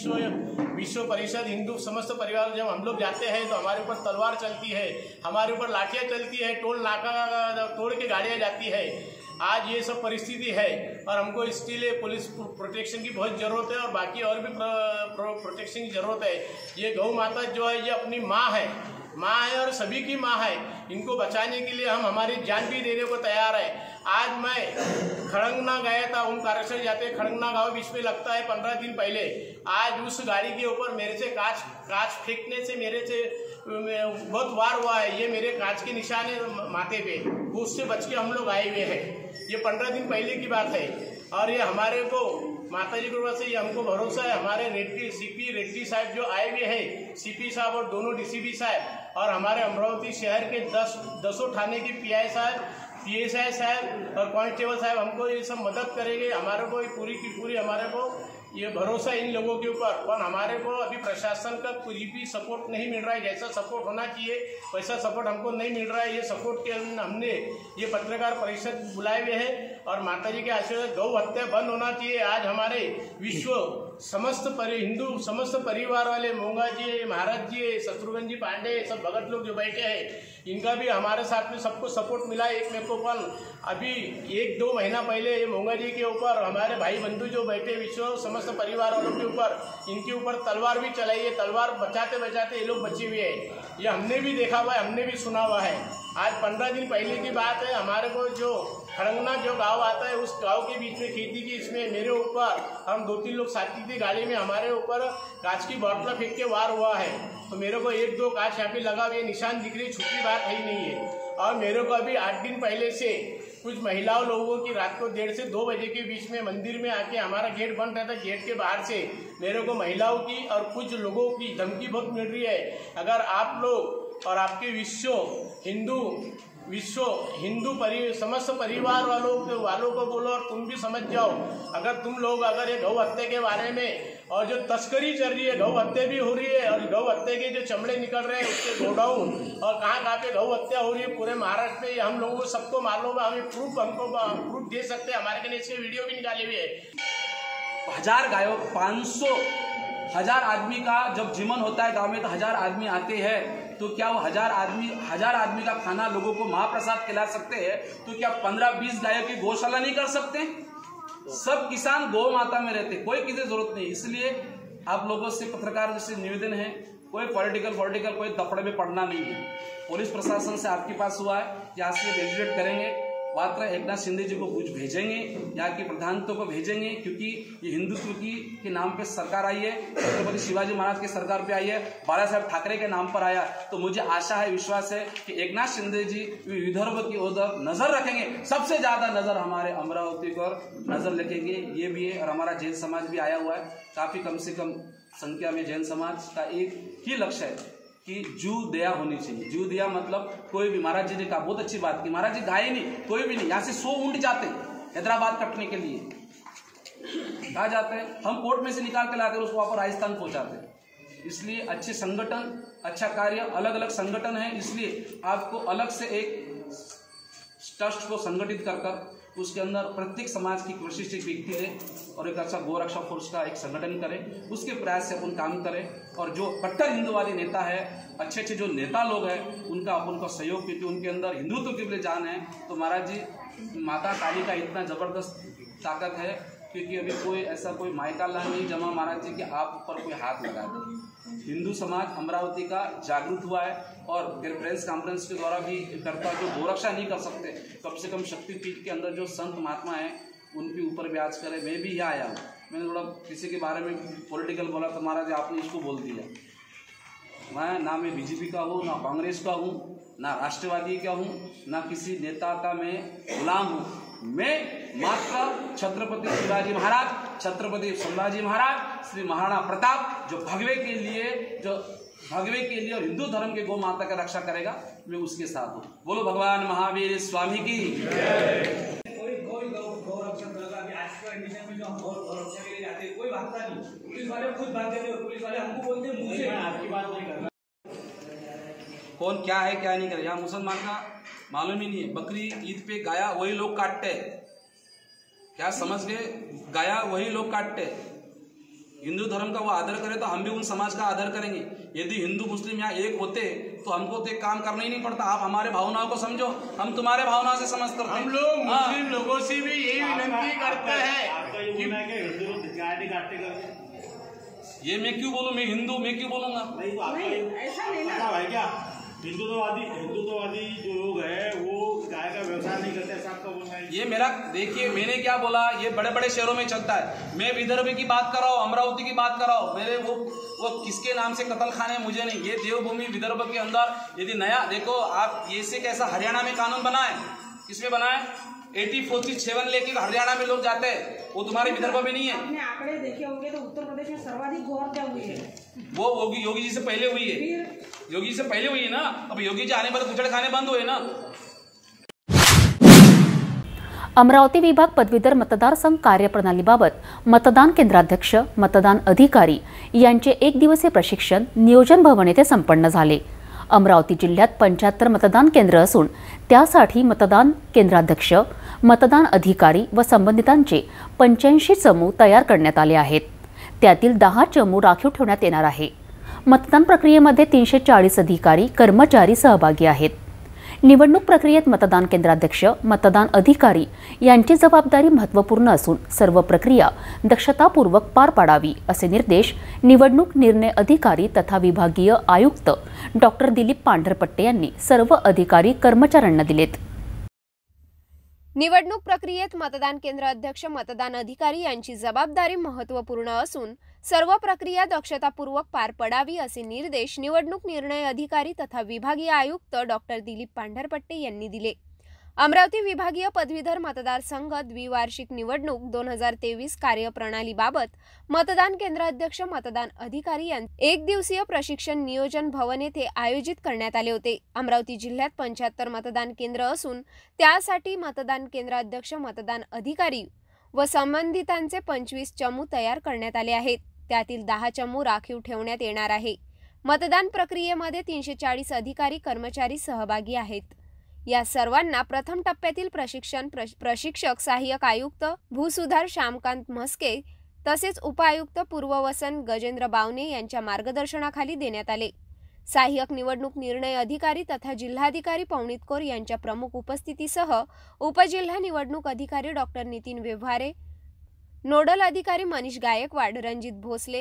जी विश्व परिषद हिंदू समस्त परिवार जब हम लोग जाते हैं तो हमारे ऊपर तलवार चलती है, हमारे ऊपर लाठियाँ चलती है, टोल नाका तोड़ के गाड़ियाँ जाती है। आज ये सब परिस्थिति है और हमको इसके लिए पुलिस प्रोटेक्शन की बहुत ज़रूरत है और बाकी और भी प्रोटेक्शन की ज़रूरत है। ये गौ माता जो है ये अपनी माँ है और सभी की माँ है। इनको बचाने के लिए हम हमारी जान भी देने को तैयार है। आज मैं खड़ंगना गया था, ओमकारेश्वर जाते खड़ंगना गाँव बीच में लगता है 15 दिन पहले। आज उस गाड़ी के ऊपर मेरे से कांच फेंकने से मेरे से बहुत वार हुआ है। ये मेरे कांच के निशान है माथे पे, उससे बच के हम लोग आए हुए हैं। ये 15 दिन पहले की बात है और ये हमारे को माता जी कृपा से ये हमको भरोसा है। हमारे सीपी रेड्डी साहब जो आए हुए हैं, सीपी साहब और दोनों डीसीपी साहब और हमारे अमरावती शहर के 10 थाने की पीआई साहब, पीएसआई साहब और कांस्टेबल साहब हमको ये सब मदद करेंगे। हमारे को पूरी की पूरी हमारे को ये भरोसा इन लोगों के ऊपर। पर हमारे को अभी प्रशासन का कोई भी सपोर्ट नहीं मिल रहा है। जैसा सपोर्ट होना चाहिए वैसा सपोर्ट हमको नहीं मिल रहा है। ये सपोर्ट के हमने ये पत्रकार परिषद बुलाए हुए हैं और माता जी के आशीर्वाद गौ हत्या बंद होना चाहिए। आज हमारे विश्व हिंदू समस्त परिवार वाले मोंगा जी, महाराज जी, शत्रुघ्न जी पांडे, सब भगत लोग जो बैठे हैं, इनका भी हमारे साथ में सबको सपोर्ट मिला है। एक मेरे को कल अभी 1-2 महीना पहले ये मोंगा जी के ऊपर हमारे भाई बंधु जो बैठे विश्व समस्त परिवार वालों के ऊपर, इनके ऊपर तलवार भी चलाई है। तलवार बचाते बचाते ये लोग बचे हुए हैं। ये हमने भी देखा हुआ है, हमने भी सुना हुआ है। आज 15 दिन पहले की बात है। हमारे को जो खड़ंगना जो गांव आता है, उस गांव के बीच में खेती की, इसमें मेरे ऊपर हम 2-3 लोग साथी थे गाड़ी में, हमारे ऊपर कांच की बॉटल फेंक के वार हुआ है। तो मेरे को 1-2 कांच यहाँ पे लगा हुए निशान दिख रही, छुट्टी बात है ही नहीं है। और मेरे को अभी 8 दिन पहले से कुछ महिलाओं लोगों की रात को 1:30 से 2 बजे के बीच में मंदिर में आके, हमारा गेट बंद रहता है, गेट के बाहर से मेरे को महिलाओं की और कुछ लोगों की धमकी बहुत मिल रही है। अगर आप लोग और आपके विश्व हिंदू समस्त परिवार वालों को बोलो और तुम भी समझ जाओ। अगर तुम लोग अगर ये गौ हत्या के बारे में और जो तस्करी चल रही है, गौ हत्या भी हो रही है और गौ हत्या के जो चमड़े निकल रहे हैं उसके गोडाउन और कहाँ पे गौ हत्या हो रही है पूरे महाराष्ट्र में, हम लोगों को सबको मालूम है। हमें प्रूफ दे सकते हैं, हमारे कने इसके वीडियो भी निकाले हुए है। 1000 गायों 500,000 आदमी का जब जीवन होता है गांव में, तो 1000 आदमी आते हैं, तो क्या वो 1000 आदमी का खाना लोगों को महाप्रसाद खिला सकते हैं? तो क्या 15-20 गायों की गौशाला नहीं कर सकते? सब किसान गौ माता में रहते, कोई किसी जरूरत नहीं। इसलिए आप लोगों से पत्रकार जैसे निवेदन है, कोई पॉलिटिकल कोई दफड़े में पड़ना नहीं है। पुलिस प्रशासन से आपके पास हुआ है, यहाँ से रेजिस्ट्रेट करेंगे, मात्र एकनाथ शिंदे जी को कुछ भेजेंगे, यहाँ की प्रधानतों को भेजेंगे, क्योंकि ये हिंदुत्व के नाम पे सरकार आई है, छत्रपति शिवाजी महाराज की सरकार पे आई है, बाला साहब ठाकरे के नाम पर आया। तो मुझे आशा है, विश्वास है कि एकनाथ शिंदे जी विदर्भ की ओर नजर रखेंगे, सबसे ज्यादा नजर हमारे अमरावती पर नजर रखेंगे। ये भी है, और हमारा जैन समाज भी आया हुआ है, काफी कम से कम संख्या में जैन समाज का एक ही लक्ष्य है कि जू दया होनी चाहिए। जू दया मतलब कोई भी, महाराज जी ने कहा, बहुत अच्छी बात की, महाराज जी गाय नहीं, कोई भी नहीं, यहाँ से 100 ऊंट जाते हैदराबाद कटने के लिए, कहा जाते हैं, हम कोर्ट में से निकाल के लाते, उसको वापस राजस्थान पहुंचाते। इसलिए अच्छे संगठन, अच्छा कार्य, अलग अलग संगठन है, इसलिए आपको अलग से एक ट्रस्ट को संगठित कर उसके अंदर प्रत्येक समाज की विशिष्ट एक व्यक्ति ले और एक अच्छा गोरक्षा फोर्स का एक संगठन करें, उसके प्रयास से अपन काम करें। और जो कट्टर हिंदुवादी नेता है, अच्छे अच्छे जो नेता लोग हैं, उनका अपन को सहयोग, क्योंकि उनके अंदर हिंदुत्व के लिए जान है। तो महाराज जी, माता काली का इतना जबरदस्त ताकत है, क्योंकि अभी कोई ऐसा कोई मायकाला नहीं जमा महाराज जी कि आप ऊपर कोई हाथ लगा दे। हिंदू समाज अमरावती का जागरूक हुआ है, और प्रेस कॉन्फ्रेंस के द्वारा भी करता, जो गोरक्षा नहीं कर सकते, कम से कम शक्तिपीठ के अंदर जो संत महात्मा हैं उनके ऊपर भी आज करें। मैं भी यहाँ आया हूँ, मैंने थोड़ा किसी के बारे में पॉलिटिकल बोला तो महाराज आपने इसको बोल दिया। मैं ना मैं बीजेपी का हूँ, ना कांग्रेस का हूँ, ना राष्ट्रवादी का हूँ, ना किसी नेता का मैं गुलाम हूँ। मैं मात्र छत्रपति शिवाजी महाराज, छत्रपति संभाजी महाराज, श्री महाराणा प्रताप, जो भगवे के लिए और हिंदू धर्म के गौ माता का रक्षा करेगा, मैं उसके साथ हूँ। बोलो भगवान महावीर स्वामी की। कोई भागता नहीं, पुलिस वाले खुद भागते थे, पुलिस वाले हमको बोलते हैं मुझे आपकी बात नहीं करना। कौन क्या है क्या नहीं करे, यहाँ मुसलमान का मालूम ही नहीं है। बकरी ईद पे गाया वही लोग काटते हैं, क्या समझ गए? गाया वही लोग काटते हैं। हिंदू धर्म का वो आदर करे तो हम भी उन समाज का आदर करेंगे। यदि हिंदू मुस्लिम यहाँ एक होते तो हमको तो एक काम करना ही नहीं पड़ता। आप हमारे भावनाओं को समझो, हम तुम्हारे भावनाओं से समझ करते हैं। हम लोग मुस्लिम लोगों से भी यही विनती करते हैं कि ये मैं क्यों बोलूं, मैं हिंदू, मैं क्यों बोलूंगा? ऐसा भाई क्या हिंदुत्ववादी जो लोग हैं वो गाय का व्यवसाय नहीं करते, ऐसा आपका बोलना है? ये मेरा, देखिए मैंने क्या बोला, ये बड़े बड़े शहरों में चलता है। मैं विदर्भ की बात कर रहा हूँ, अमरावती की बात कर रहा हूँ। मेरे वो किसके नाम से कत्ल खाने मुझे नहीं। ये देवभूमि विदर्भ के अंदर यदि नया देखो आप, ये से कैसा हरियाणा में कानून बना है, किसमें बना है? 8047 लेके हरियाणा में लोग जाते हैं, वो तुम्हारे विदर्भ में नहीं है। आपने आंकड़े देखे होंगे तो उत्तर प्रदेश में सर्वाधिक गौ हत्या हुई है। वो योगी जी से पहले हुई है, योगी जी से पहले हुई है ना। अब योगी जी आने पर कुचड़ खाने बंद हुए ना। अमरावती विभाग पदवीधर मतदारसंघ कार्यप्रणालीबाबत मतदान केंद्राध्यक्ष, मतदान अधिकारी यांचे 1 दिवसीय प्रशिक्षण नियोजन भवन येथे संपन्न झाले। अमरावती जिल्ह्यात 75 मतदान केंद्र असून त्यासाठी मतदान केंद्राध्यक्ष, मतदान अधिकारी व संबंधितांचे 85 चमू तयार करण्यात आले आहेत। त्यातील 10 चमू राखीव ठेवण्यात येणार आहे। मतदान प्रक्रियेमध्ये 340 अधिकारी, कर्मचारी सहभागी आहेत। निवडणूक प्रक्रियेत मतदान केंद्राध्यक्ष, मतदान अधिकारी यांची जबाबदारी महत्त्वपूर्ण असून सर्व प्रक्रिया दक्षतापूर्वक पार पाडावी असे निर्देश निवडणूक निर्णय अधिकारी तथा विभागीय आयुक्त डॉक्टर दिलीप पांढरपट्टे यांनी सर्व अधिकारी कर्मचाऱ्यांना दिलेत। निवडणूक प्रक्रियेत मतदान केंद्र अध्यक्ष, मतदान अधिकारी यांची जबाबदारी महत्त्वपूर्ण असून सर्व प्रक्रिया दक्षतापूर्वक पार पडावी असे निर्देश निवडणूक निर्णय अधिकारी तथा विभागीय आयुक्त डॉक्टर दिलीप पांढरपट्टे यांनी दिले। अमरावती विभागीय पदवीधर मतदारसंघ द्विवार्षिक निवडणूक 2023 कार्यप्रणालीबाबत मतदान केंद्र अध्यक्ष, मतदान अधिकारी यांचे 1 दिवसीय प्रशिक्षण नियोजन भवन येथे आयोजित करण्यात आले होते। अमरावती जिल्ह्यात 75 मतदान केंद्र असून त्यासाठी मतदान केंद्र अध्यक्ष, मतदान अधिकारी व संबंधितांचे 25 चमू तयार करण्यात आले आहेत। त्यातील 10 चमू राखीव ठेवण्यात येणार आहे। मतदान प्रक्रियेमध्ये 340 अधिकारी, कर्मचारी सहभागी आहेत। या सर्वांना प्रथम टप्प्यातील प्रशिक्षक सहाय्यक आयुक्त भूसुधार श्यामकांत म्हस्के तसेच उपायुक्त पूर्ववसन गजेंद्र बावने यांच्या मार्गदर्शनाखाली देण्यात आले। सहाय्यक निवडणूक निर्णय अधिकारी तथा जिल्हाधिकारी पवनीत कौर यांच्या प्रमुख उपस्थितीसह उपजिल्हा निवडणूक अधिकारी डॉक्टर नितीन व्यवहारे, नोडल अधिकारी मनीष गायकवाड, रणजित भोसले,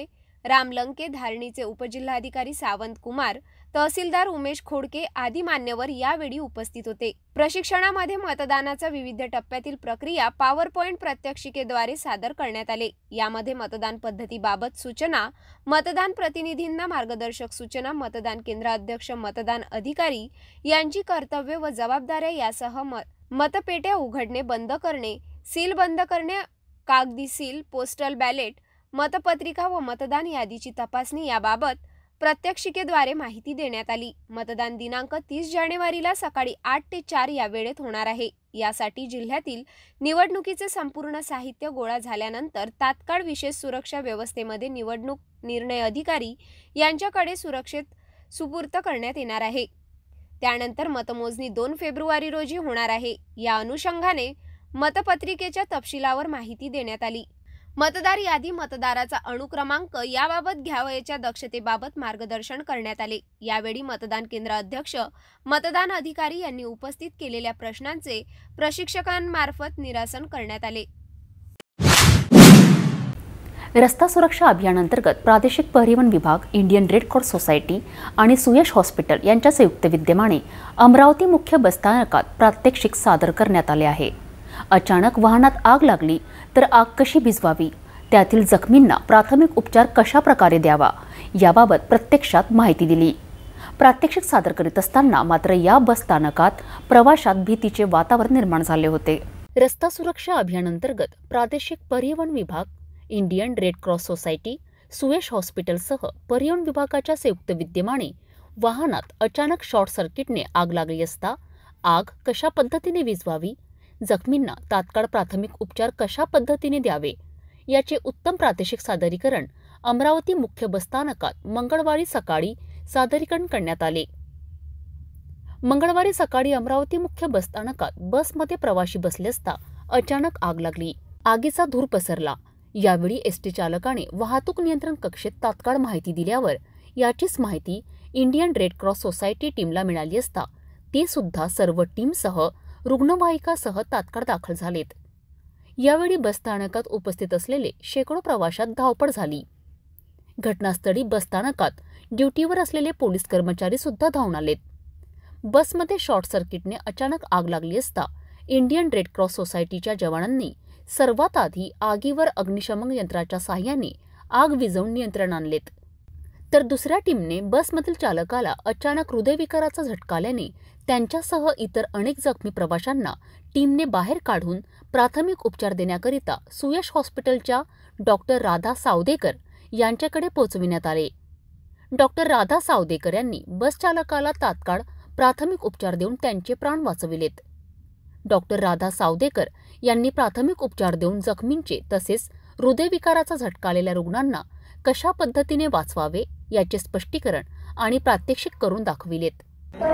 राम लंके, धारणीचे उपजिल्हाधिकारी सावंत कुमार, तहसीलदार उमेश खोडके आदी मान्यवर यावेळी उपस्थित होते। प्रशिक्षणामध्ये मतदानाच्या विविध टप्प्यातील प्रक्रिया पॉवर पॉइंट प्रात्यक्षिकेद्वारे सादर करण्यात आले। यामध्ये मतदान पद्धतीबाबत सूचना, मतदान प्रतिनिधींना मार्गदर्शक सूचना, मतदान केंद्र अध्यक्ष, मतदान अधिकारी यांची कर्तव्ये व जबाबदाऱ्या यासह मतपेट्या उघडणे, बंद करणे, सील बंद करणे, कागदी सील, पोस्टल बॅलेट, मतपत्रिका व मतदान यादीची तपासणी याबाबत प्रात्यक्षिकेद्वारे माहिती देण्यात आली। मतदान दिनांक 30 जानेवारीला सकाळी 8 ते 4 या वेळेत होणार आहे। यासाठी जिल्ह्यातील निवडणुकीचे संपूर्ण साहित्य गोळा झाल्यानंतर तात्काळ विशेष सुरक्षा व्यवस्थेमध्ये निवडणूक निर्णय अधिकारी यांच्याकडे सुरक्षित सुपूर्द करण्यात येणार आहे। त्यानंतर मतमोजणी 2 फेब्रुवारी रोजी होणार आहे। या अनुषंगाने मतपत्रिकेच्या तपशिलावर माहिती देण्यात आली। मतदार यादी, मतदाराचा अनुक्रमांक याबाबत घ्यावयाच्या दक्षतेबाबत मार्गदर्शन करण्यात आले। यावेळी मतदान केंद्र अध्यक्ष, मतदान अधिकारी यांनी उपस्थित केलेल्या प्रश्नांचे प्रशिक्षकांमार्फत निरासन करण्यात आले। रस्ता सुरक्षा अभियानांतर्गत प्रादेशिक परिवहन विभाग, इंडियन रेड क्रॉस सोसायटी आणि सुयश हॉस्पिटल यांच्या संयुक्त विद्यमाने अमरावती मुख्य बसस्थानकात प्रात्यक्षिक सादर करण्यात आले आहे। अचानक वाहनात आग लागली तर आग कशी भिजवावी, त्यातील जखमींना प्राथमिक उपचार कशा प्रकारे द्यावा याबाबत प्रत्यक्षात माहिती दिली। प्रात्यक्षिक सादर करीत असताना मात्र या बसस्थानकात प्रवाशात भीतीचे वातावरण निर्माण झाले होते। रस्ता सुरक्षा अभियानांतर्गत प्रादेशिक परिवहन विभाग, Indian Red Cross Society, Suyash हॉस्पिटलसह परिवहन विभागाच्या संयुक्त विद्यमाने वाहनात अचानक शॉर्ट सर्किटने आग लागली असता आग कशा पद्धतीने विझवावी, जखमींना तात्काळ प्राथमिक उपचार कशा पद्धतीने द्यावे याचे उत्तम प्रादेशिक सादरीकरण अमरावती मुख्य बसस्थानकात मंगळवारी सकाळी सादरीकरण करण्यात आले। मंगळवारी सकाळी अमरावती मुख्य बसस्थानकात बसमध्ये प्रवासी बसले असता अचानक आग लागली। आगीचा धूर पसरला। यावेळी एसटी चालकाने वाहतूक नियंत्रण कक्षेत तात्काळ माहिती दिल्यावर याचीच माहिती इंडियन रेड क्रॉस सोसायटी टीमला मिळाली असता ते सुद्धा सर्व टीमसह रुग्णवाहिकासह तात्काळ दाखल झालेत। यावेळी बसस्थानकात उपस्थित असलेले शेकडो प्रवाशात धावपळ झाली। घटनास्थळी बसस्थानकात ड्युटीवर असलेले पोलीस कर्मचारी सुद्धा धावून आलेत। बसमध्ये शॉर्ट सर्किटने अचानक आग लागली असता इंडियन रेड क्रॉस सोसायटीच्या जवानांनी सर्वात आधी आगीवर अग्निशमन यंत्राच्या साहाय्याने आग विझवून नियंत्रण आणलेत, तर दुसऱ्या टीमने बसमधील चालकाला अचानक हृदयविकाराचा झटका आल्याने त्यांच्यासह इतर अनेक जखमी प्रवाशांना टीमने बाहेर काढून प्राथमिक उपचार देण्याकरिता सुयश हॉस्पिटलच्या डॉक्टर राधा सावदेकर यांच्याकडे पोहोचविण्यात आले। डॉक्टर राधा सावदेकर यांनी बस चालकाला तात्काळ प्राथमिक उपचार देऊन त्यांचे प्राण वाचविलेत। डॉक्टर राधा सावदेकर यांनी प्राथमिक उपचार देऊन जखमींचे तसेच हृदयविकाराचा झटका आलेल्या रुग्णांना कशा पद्धतीने वाचवावे याचे स्पष्टीकरण आणि प्रात्यक्षिक करून दाखविलेत।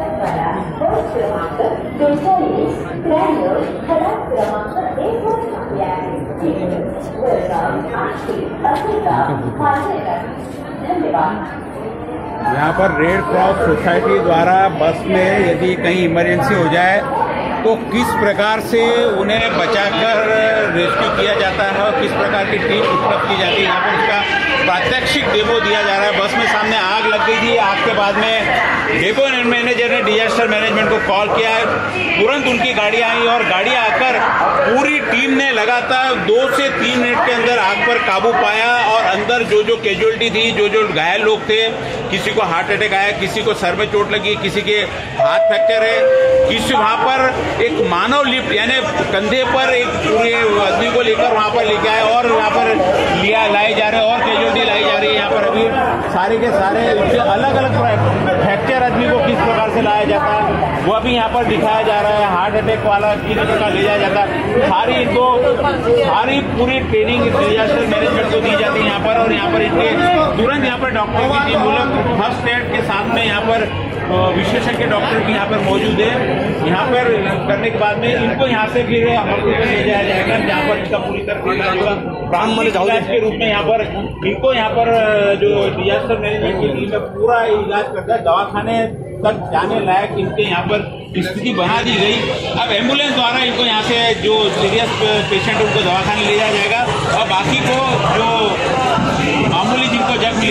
यहाँ पर रेड क्रॉस सोसाइटी द्वारा बस में यदि कहीं इमरजेंसी हो जाए तो किस प्रकार से उन्हें बचाकर रेस्क्यू किया जाता है और किस प्रकार की टीम उपलब्ध की जाती है, यहाँ पर उसका प्रात्यक्षिक डेमो दिया जा रहा है। बस में सामने आग लग गई थी। आग के बाद में डेपो मैनेजर ने डिजास्टर मैनेजमेंट को कॉल किया है, तुरंत उनकी गाड़ी आई और गाड़ी आकर पूरी टीम ने लगातार 2 से 3 मिनट के अंदर आग पर काबू पाया और अंदर जो जो कैजुअलिटी थी, जो जो घायल लोग थे, किसी को हार्ट अटैक आया, किसी को सर में चोट लगी, किसी के हाथ फ्रैक्चर है, किसी वहाँ पर एक मानव लिफ्ट यानी कंधे पर एक पूरे आदमी को लेकर वहाँ पर लेके आए और यहाँ पर लाए जा रहे हैं और कैजुअलिटी लाई जा रही है। यहाँ पर अभी सारे के सारे अलग अलग फ्रैक्चर आदमी को किस प्रकार से लाया जाता है वो अभी यहाँ पर दिखाया जा रहा है। हार्ट अटैक वाला किस प्रकार ले जाया जाता है, सारी पूरी ट्रेनिंग डिजास्टर मैनेजमेंट को दी जाती है यहाँ पर। और यहाँ पर इनके तुरंत यहाँ पर डॉक्टर की टीम मतलब फर्स्ट एड के साथ में यहाँ पर विशेषज्ञ डॉक्टर भी यहाँ पर मौजूद है। यहाँ पर करने के बाद में इनको यहाँ से फिर हॉस्पिटल ले जाया जाएगा जहाँ पर इसका पूरी तरह इलाज के रूप में यहाँ पर इनको यहाँ पर जो डिजास्टर मैनेजमेंट की टीम है पूरा इलाज करता है। दवाखाने तक जाने लायक इनके यहाँ पर स्थिति बना दी गई। अब एम्बुलेंस द्वारा इनको यहाँ से जो सीरियस पेशेंट उनको दवाखाने ले जाया जाएगा और बाकी को जो मामूली जिनको जख्म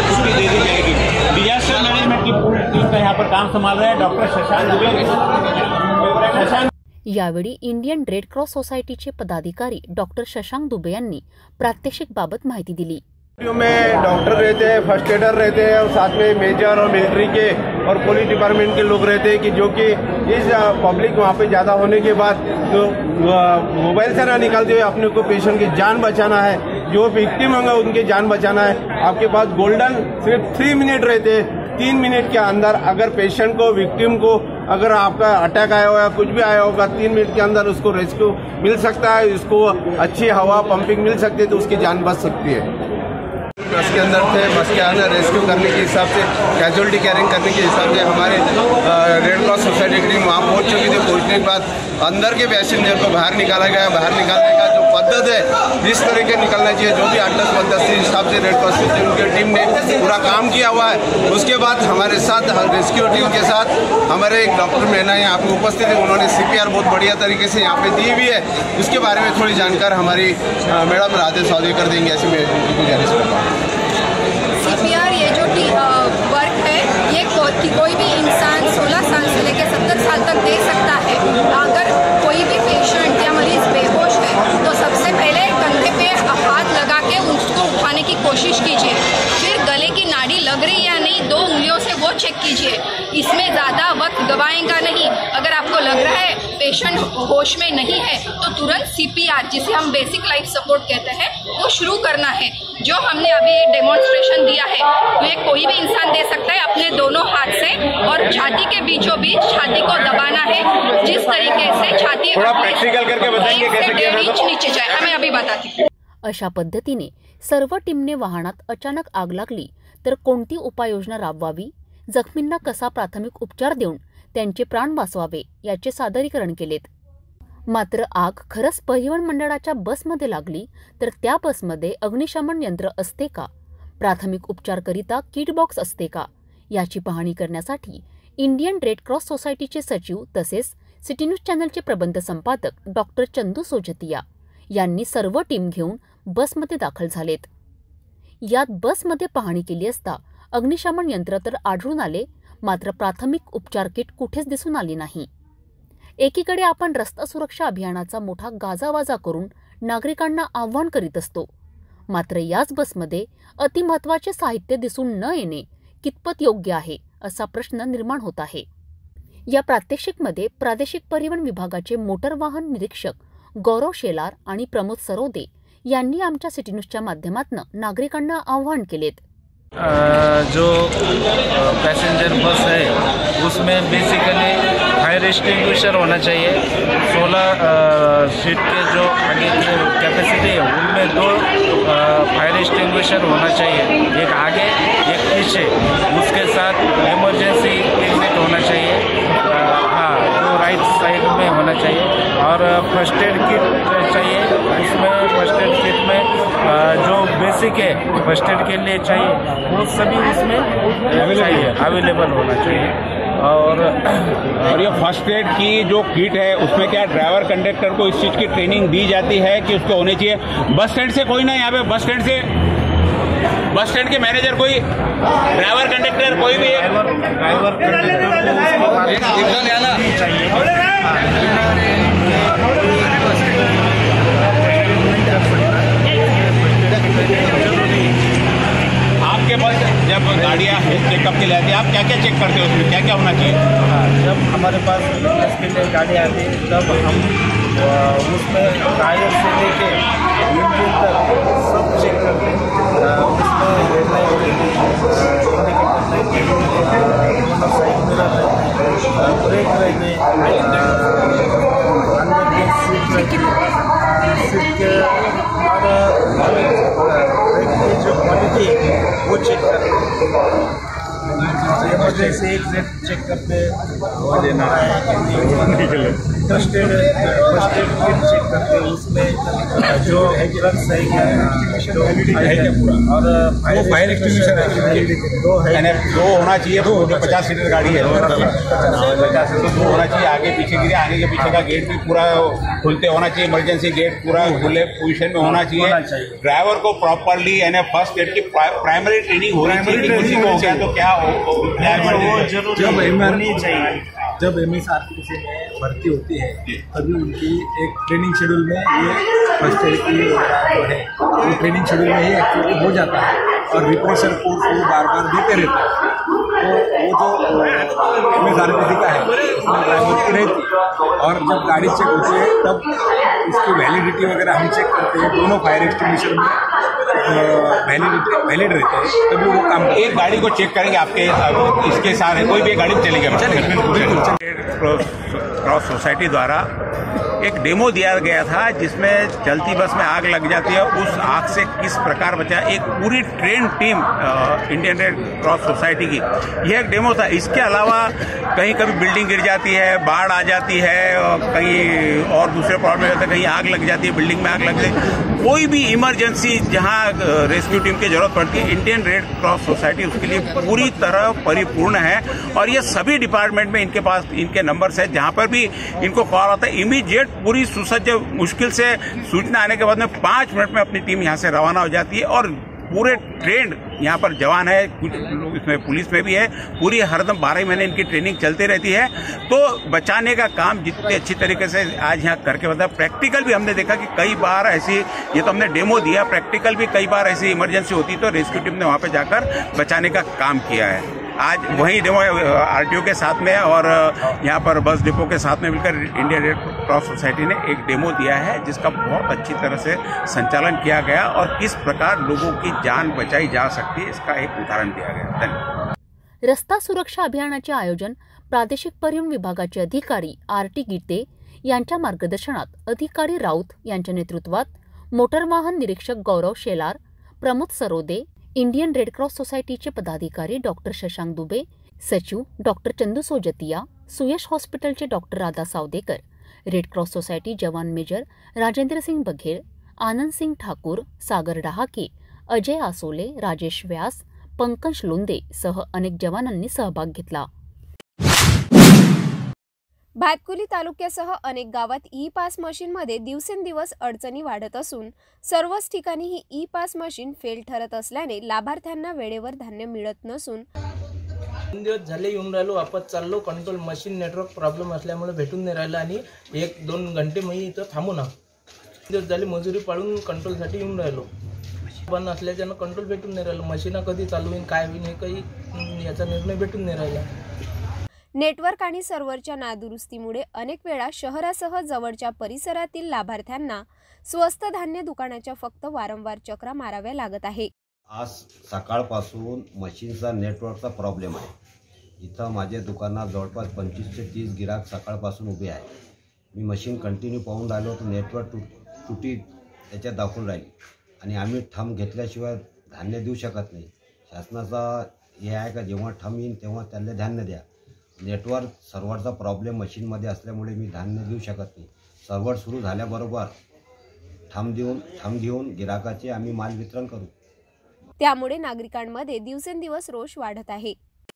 छुट्टी दे दी जाएगी। डिजास्टर मैनेजमेंट की पूरी टीम का यहाँ पर काम संभाल रहे हैं डॉक्टर शशांक दुबे। यावेळी इंडियन रेड क्रॉस सोसायटीचे पदाधिकारी डॉक्टर शशांक दुबे यांनी प्रात्यक्षिकबाबत माहिती दिली। में डॉक्टर रहते हैं, फर्स्ट एडर रहते हैं और साथ में मेजर और मिलिट्री के और पुलिस डिपार्टमेंट के लोग रहते हैं कि जो कि इस पब्लिक वहाँ पे ज़्यादा होने के बाद तो मोबाइल से ना निकालते हुए अपने को पेशेंट की जान बचाना है, जो विक्टिम होंगे उनकी जान बचाना है। आपके पास गोल्डन सिर्फ 3 मिनट रहते हैं। 3 मिनट के अंदर अगर पेशेंट को, विक्टिम को अगर आपका अटैक आया होगा, कुछ भी आया होगा, 3 मिनट के अंदर उसको रेस्क्यू मिल सकता है, उसको अच्छी हवा पंपिंग मिल सकती है तो उसकी जान बच सकती है। बस के अंदर थे, बस के अंदर रेस्क्यू करने के हिसाब से, कैजुअलिटी कैरिंग करने के हिसाब से हमारे रेड क्रॉस सोसाइटी की टीम वहाँ पहुँच चुकी थी। पहुँचने के बाद अंदर के पैसेंजर को बाहर निकाला गया। बाहर निकालने का जो पद्धत है, जिस तरीके निकलना चाहिए, जो भी 8-10 पद्धत के हिसाब से रेड क्रॉस की टीम ने पूरा काम किया हुआ है। उसके बाद हमारे साथ रेस्क्यू टीम के साथ हमारे एक डॉक्टर मैना यहाँ पे उपस्थित है। उन्होंने CPR बहुत बढ़िया तरीके से यहाँ पे दी हुई है। उसके बारे में थोड़ी जानकारी हमारी मैडम राधे सौदे कर देंगे, ऐसे मैं गुजारिश करता हूँ। CPR ये जो वर्क है, ये कोई भी इंसान 16 साल से लेकर 70 साल तक दे सकता है। अगर कोई भी पेशेंट या मरीज बेहोश है तो सबसे पहले कंधे पे हाथ लगा के उसको उठाने की कोशिश कीजिए। फिर गले की नाड़ी लग रही है या नहीं, 2 उंगलियों से वो चेक कीजिए। इसमें ज़्यादा वक्त गवाएंगा नहीं। अगर आपको लग रहा है पेशेंट होश में नहीं है तो तुरंत CPR, जिसे हम बेसिक लाइफ सपोर्ट कहते हैं, वो शुरू करना है। जो हमने अभी डेमोन्स्ट्रेशन दिया है, ये कोई भी इंसान दे सकता है अपने दोनों हाथ से, और छाती के बीचों बीच छाती को दबाना है। जिस तरीके से छाती थोड़ा प्रैक्टिकल करके बताएंगे कैसे किया जाता है? 1.5 इंच नीचे जाए, हमें अभी बताती हूँ। अशा पद्धतीने सर्व टीमने वाहनात अचानक आग लागली तर कोणती उपाययोजना राबवावी, जखमींना कसा प्राथमिक उपचार देऊन त्यांचे प्राण वाचवावे याचे सादरीकरण केलेत। मात्र आग खरंच परिवहन मंडळाच्या बसमध्ये लागली तर त्या बसमध्ये अग्निशमन यंत्र असते का, प्राथमिक उपचारकरिता किट बॉक्स असते का, याची पाहणी करण्यासाठी इंडियन रेड क्रॉस सोसायटीचे सचिव तसेच सिटी न्यूज चॅनलचे प्रबंध संपादक डॉक्टर चंदू सोजतिया यांनी सर्व टीम घेऊन बसमध्ये दाखल झालेत। यात बसमध्ये पाहणी केली असता अग्निशमन यंत्र तर आढळून आले, मात्र प्राथमिक उपचार किट कुठेच दिसून आली नाही। एकीकडे आपण रस्ता सुरक्षा अभियानाचा मोठा गाजावाजा करून नागरिकांना आव्हान करीत असतो, मात्र याच बसमध्ये अतिमहत्त्वाचे साहित्य दिसून न येणे कितपत योग्य आहे असा प्रश्न निर्माण होत आहे। या प्रात्यक्षिकमध्ये प्रादेशिक परिवहन विभागाचे मोटर वाहन निरीक्षक गौरव शेलार आणि प्रमोद सरोदे यांनी आमच्या सिटी न्यूजच्या माध्यमातून नागरिकांना आव्हान केलेत। जो पैसेंजर बस है उसमें बेसिकली फायर एक्सटिंग्विशर होना चाहिए। 16 सीट के जो आगे की कैपेसिटी है उनमें 2 फायर एक्सटिंग्विशर होना चाहिए, एक आगे एक पीछे। उसके साथ इमरजेंसी एग्जिट होना चाहिए, हाँ जो राइट साइड में होना चाहिए, और फर्स्ट एड किट चाहिए। उसमें फर्स्ट एड किट में जो बेसिक है फर्स्ट एड के लिए चाहिए वो सभी उसमें चाहिए, अवेलेबल होना चाहिए। और ये फर्स्ट एड की जो किट है उसमें क्या ड्राइवर कंडक्टर को इस चीज़ की ट्रेनिंग दी जाती है कि उसको होनी चाहिए? बस स्टैंड से कोई ना, यहाँ पे बस स्टैंड के मैनेजर कोई, ड्राइवर कंडक्टर कोई भी ड्राइवर आपके पास जब गाड़ियाँ हेल्थ चेकअप के लिए आती है, आप क्या क्या चेक करते हो, उसमें क्या क्या होना चाहिए? हाँ, जब हमारे पास फिटनेस के लिए गाड़ी आती है तब हम उसमें टायर से लेके इंजन तक सब चेक करते हैं। उसमें हेडलाइट रहती है, साइड मिरर रहते हैं, ब्रेक रहते हैं, अंदर के सीट रहती है, सीट के और ब्रेक की जो क्वालिटी है वो चेक करते हैं। इमरजेंसी एग्जिट चेक करते हुआ देना है, फर्स्ट एड किट चेक करते उसमें जो ड्रग्स है क्या पूरा, और वो फायर एक्सटिंग्विशर है दो होना चाहिए, जो 50 सीटर गाड़ी है 50 सीटर 2 होना चाहिए, आगे पीछे के लिए आगे के पीछे का गेट भी पूरा खुलते होना चाहिए, इमरजेंसी गेट पूरा खुले पोजीशन में होना चाहिए। ड्राइवर को प्रॉपरली यानी फर्स्ट एड की प्राइमरी ट्रेनिंग होनी चाहिए, किसी को हो गया तो क्या जब MSRTC में भर्ती होती है तभी उनकी एक ट्रेनिंग शेड्यूल में ये फर्स्ट एड की जो है वो ट्रेनिंग शेड्यूल में ही एक्चुअली हो जाता है, और रिफ्रेशर कोर्स वो बार बार देते रहते हैं। तो वो जो MSRTC का है उसमें ड्राइवर की रहती है, और जब गाड़ी चेक होती है तब इसकी वैलिडिटी वगैरह हम चेक करते हैं, दोनों फायर एक्सटिंग्विशर में वैलिड रहते हैं तभी वो काम। एक गाड़ी को चेक करेंगे आपके इसके साथ है, कोई भी गाड़ी में चलेगा। क्रॉस सोसाइटी द्वारा एक डेमो दिया गया था जिसमें चलती बस में आग लग जाती है, उस आग से किस प्रकार बचा, एक पूरी train team Indian Red Cross Society की यह एक डेमो था। इसके अलावा कहीं कभी बिल्डिंग गिर जाती है, बाढ़ आ जाती है, कहीं और दूसरे प्रॉब्लम होते हैं, कहीं आग लग जाती है, बिल्डिंग में आग लग जाती है, कोई भी इमरजेंसी जहां रेस्क्यू टीम की जरूरत पड़ती है, इंडियन रेड क्रॉस सोसाइटी उसके लिए पूरी तरह परिपूर्ण है। और ये सभी डिपार्टमेंट में इनके पास इनके नंबर्स है, जहां पर भी इनको कॉल आता है इमीडिएट पूरी सुसज्ज, मुश्किल से सूचना आने के बाद में 5 मिनट में अपनी टीम यहां से रवाना हो जाती है, और पूरे ट्रेंड यहाँ पर जवान है, कुछ लोग इसमें पुलिस में भी है, पूरी हरदम 12 महीने इनकी ट्रेनिंग चलती रहती है। तो बचाने का काम जितने अच्छी तरीके से आज यहाँ करके बताया। प्रैक्टिकल भी हमने देखा कि कई बार ऐसी, ये तो हमने डेमो दिया, प्रैक्टिकल भी कई बार ऐसी इमरजेंसी होती तो रेस्क्यू टीम ने वहाँ पे जाकर बचाने का काम किया है। आज वही डेमो RTO के साथ में और यहाँ पर बस डिपो के साथ में मिलकर इंडियन रेड क्रॉस सोसाइटी ने एक डेमो दिया है, जिसका बहुत अच्छी तरह से संचालन किया गया और किस प्रकार लोगों की जान बचाई जा सकती है इसका एक उदाहरण दिया गया। धन्यवाद। रस्ता सुरक्षा अभियानाचे आयोजन प्रादेशिक परिवहन विभागाचे अधिकारी RT गीते यांच्या मार्गदर्शनात अधिकारी राऊत यांच्या नेतृत्वात मोटर वाहन निरीक्षक Gaurav Shelar, Pramod Sarode, Indian Red Cross सोसायटीचे पदाधिकारी डॉक्टर शशांक दुबे, सचिव डॉक्टर चंदू सोजतिया, सुयश हॉस्पिटलचे doctor Radha Savdekar, Red Cross Society जवान मेजर राजेंद्र सिंग बघेल, आनंद सिंग ठाकूर, सागर डहाके, अजय आसोले, राजेश व्यास, पंकज लोंदे सह अनेक जवानांनी सहभाग घेतला। भातकुली तालुक्यासह अनेक गावात ई-पास मशीनमध्ये दिवसेंदिवस अडचणी वाढत असून सर्वच ठिकाणी ही ई-पास मशीन फेल ठरत असल्याने लाभार्थ्यांना वेळेवर धान्य मिळत नसून 3 दिवस झाले येऊन राहिलो, वापस चाललो, कंट्रोल मशीन नेटवर्क प्रॉब्लेम असल्यामुळे भेटून नाही राहिलं आणि 1-2 घंटे मी इथं थांबू ना। 3 दिवस झाले मजुरी पाळून कंट्रोलसाठी येऊन राहिलो, बंद असल्याच्यानं कंट्रोल भेटून नाही राहिलं, मशीन कधी चालू होईल काय होईल हे काही याचा निर्णय भेटून नाही राहिला। नेटवर्क आणि सर्व्हरच्या नादुरुस्तीमुळे अनेक वेळा शहरासह जवळच्या परिसरातील लाभार्थ्यांना स्वस्त धान्य दुकानाच्या फक्त वारंवार चक्रा माराव्या लागत आहे। आज सकाळपासून मशीनचा नेटवर्कचा प्रॉब्लेम आहे। इथं माझ्या दुकानात जवळपास 25 ते 30 गिराक सकाळपासून उभे आहे। मी मशीन कंटिन्यू पाहून राहिलो तर नेटवर्क तुटी त्याच्यात दाखवून राहील आणि आम्ही ठम घेतल्याशिवाय धान्य देऊ शकत नाही। शासनाचा हे आहे का जेव्हा ठम येईल तेव्हा त्यांना धान्य द्या। नेटवर्क सर्व्हरचा प्रॉब्लेम मशीनमध्ये असल्यामुळे मी धान्य देऊ शकत नाही। सर्व्हर सुरू झाल्याबरोबर ठम घेऊन गिराकाचे आम्ही माल वितरण करू। त्यामुळे नागरिकांमध्ये दिवसेंदिवस रोष वाढत आहे।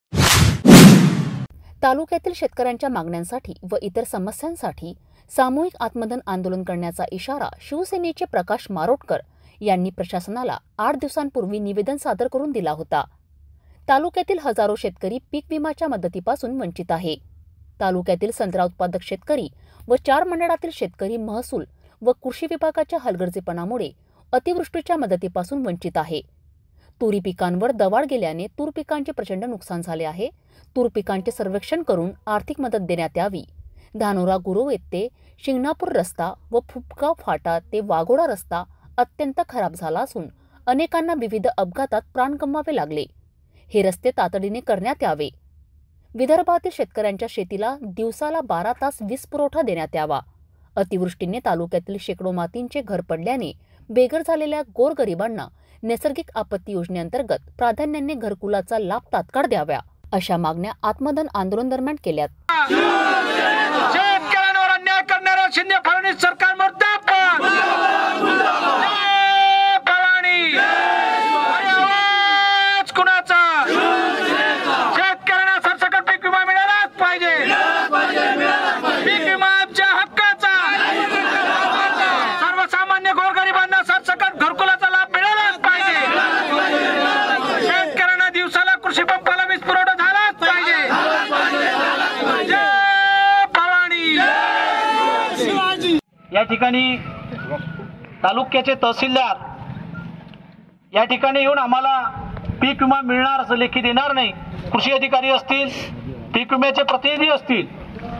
तालुक्यातील शेतकऱ्यांच्या मागण्यांसाठी व इतर समस्यांसाठी सामूहिक आत्मदहन आंदोलन करण्याचा इशारा शिवसेनेचे प्रकाश मारोटकर यांनी प्रशासनाला 8 दिवसांपूर्वी निवेदन सादर करून दिला होता। तालुक्यातील हजारो शेतकरी पीक विम्याच्या मदतीपासून वंचित आहे। तालुक्यातील संत्रा उत्पादक शेतकरी व 4 मंडळातील शेतकरी महसूल व कृषी विभागाच्या हलगर्जीपणामुळे अतिवृष्टीच्या मदतीपासून वंचित आहे। तूरी पिकांवर दवाड गेल्याने तूर पिकांचे प्रचंड नुकसान झाले आहे। तूर पिकांचे सर्वेक्षण करून आर्थिक मदत देण्यात यावी। धानोरा गुरुवेत ते शिंगणापूर रस्ता व फुपगाव फाटा ते वाघोडा रस्ता अत्यंत खराब झाला असून अनेकांना विविध अपघातात प्राण गमवावे लागले। हे रस्ते तातडीने करण्यात यावे। विदर्भातील शेतकऱ्यांच्या शेतीला दिवसाला 12 तास वीज पुरवठा देण्यात यावा। अतिवृष्टीने तालुक्यातील शेकडो मातींचे घर पडल्याने बेघर झालेल्या गोरगरिबांना नैसर्गिक आपत्ती योजनेअंतर्गत प्राधान्याने घरकुलाचा लाभ तात्काळ द्यावा अशा मागण्या आत्मदान आंदोलन दरम्यान केल्यात. शेतकऱ्यांवर अन्याय करणाऱ्या शिंदे फडणवीस सरकार मुर्दाबाद. भवानी आवाज कुणाचा? शेतकऱ्यांना सरसकट पीक विमा मिळालाच पाहिजे. पीक विमा आमच्या हक्काचा. सर्वसामान्य गोरगरिबांना सरसकट घरकुलाचा लाभ मिळालाच पाहिजे. शेतकऱ्यांना दिवसाला कृषी पंपाला वीज पुरवठा झालाच पाहिजे. या ठिकाणी तालुक्याचे तहसीलदार या ठिकाणी येऊन आम्हाला पीक विमा मिळणार असं लेखी देणार नाही. कृषी अधिकारी असतील, पीक विम्याचे प्रतिनिधी असतील,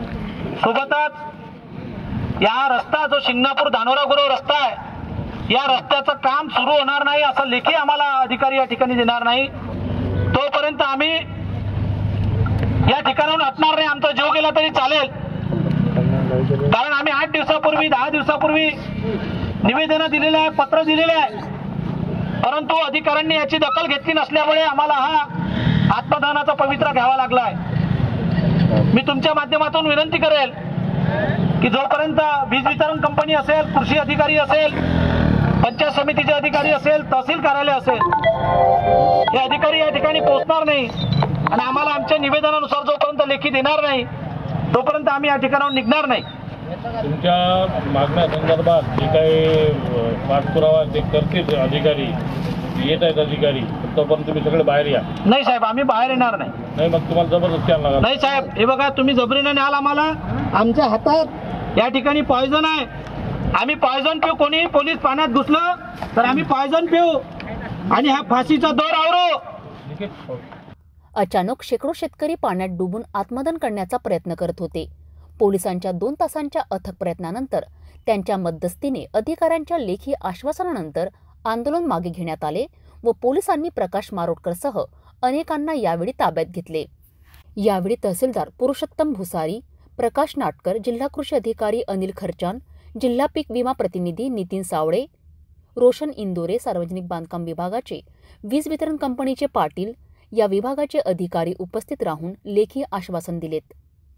सोबतच या रस्ता जो शिंगणापूर धानोरा गुरव रस्ता आहे, या रस्त्याचं काम सुरू होणार नाही असं लेखी आम्हाला अधिकारी या ठिकाणी देणार नाही. तोपर्यंत आम्ही या ठिकाणाहून हटणार नाही. आमचा जीव गेला तरी चालेल. कारण आम्ही 8 दिवसापूर्वी 10 दिवसापूर्वी निवेदन दिलेलं आहे, पत्र दिलेले आहे, परंतु अधिकाऱ्यांनी याची दखल घेतली नसल्यामुळे आम्हाला हा आत्मदानाचा पवित्रा घ्यावा लागलाय. मी तुमच्या माध्यमातून विनंती करेल की जोपर्यंत वीज वितरण कंपनी असेल, कृषी अधिकारी असेल, पंचायत समितीचे अधिकारी असेल, तहसील कार्यालय असेल, हे अधिकारी या ठिकाणी पोहोचणार नाही आणि आम्हाला आमच्या निवेदनानुसार जोपर्यंत लेखी देणार नाही तोपर्यंत आम्ही या ठिकाणाहून निघणार नाही. तुमच्या मागण्या संदर्भात जे काही पाठपुरावा ते करतील अधिकारी, येत आहेत अधिकारी, तोपर्यंत तुम्ही सगळे बाहेर या. नाही साहेब, आम्ही बाहेर येणार नाही. नाही मग तुम्हाला जबरदस्ती आणावं. नाही साहेब, हे बघा, तुम्ही जबरीने न्याल आम्हाला. आमच्या हातात या ठिकाणी पॉयझन आहे. आम्ही पॉयझन पिऊ. कोणी पोलीस पाण्यात घुसलं तर आम्ही पॉयझन पिऊ आणि हा फाशीचा दर आवरो. अचानक शेकडो शेतकरी पाण्यात डुबून आत्मदान करण्याचा प्रयत्न करत होते. पोलिसांच्या 2 तासांच्या अथक प्रयत्नानंतर त्यांच्या मध्यस्थीने अधिकाऱ्यांच्या लेखी आश्वासनानंतर आंदोलन मागे घेण्यात आले व पोलिसांनी प्रकाश मारोटकरसह अनेकांना यावेळी ताब्यात घेतले. यावेळी तहसीलदार पुरुषोत्तम भुसारी, प्रकाश नाटकर, जिल्हा कृषी अधिकारी अनिल खर्चान, जिल्हा पीक विमा प्रतिनिधी नितीन सावळे, रोशन इंदोरे, सार्वजनिक बांधकाम विभागाचे, वीज वितरण कंपनीचे पाटील या विभागाचे अधिकारी उपस्थित राहून लेखी आश्वासन दिलेत.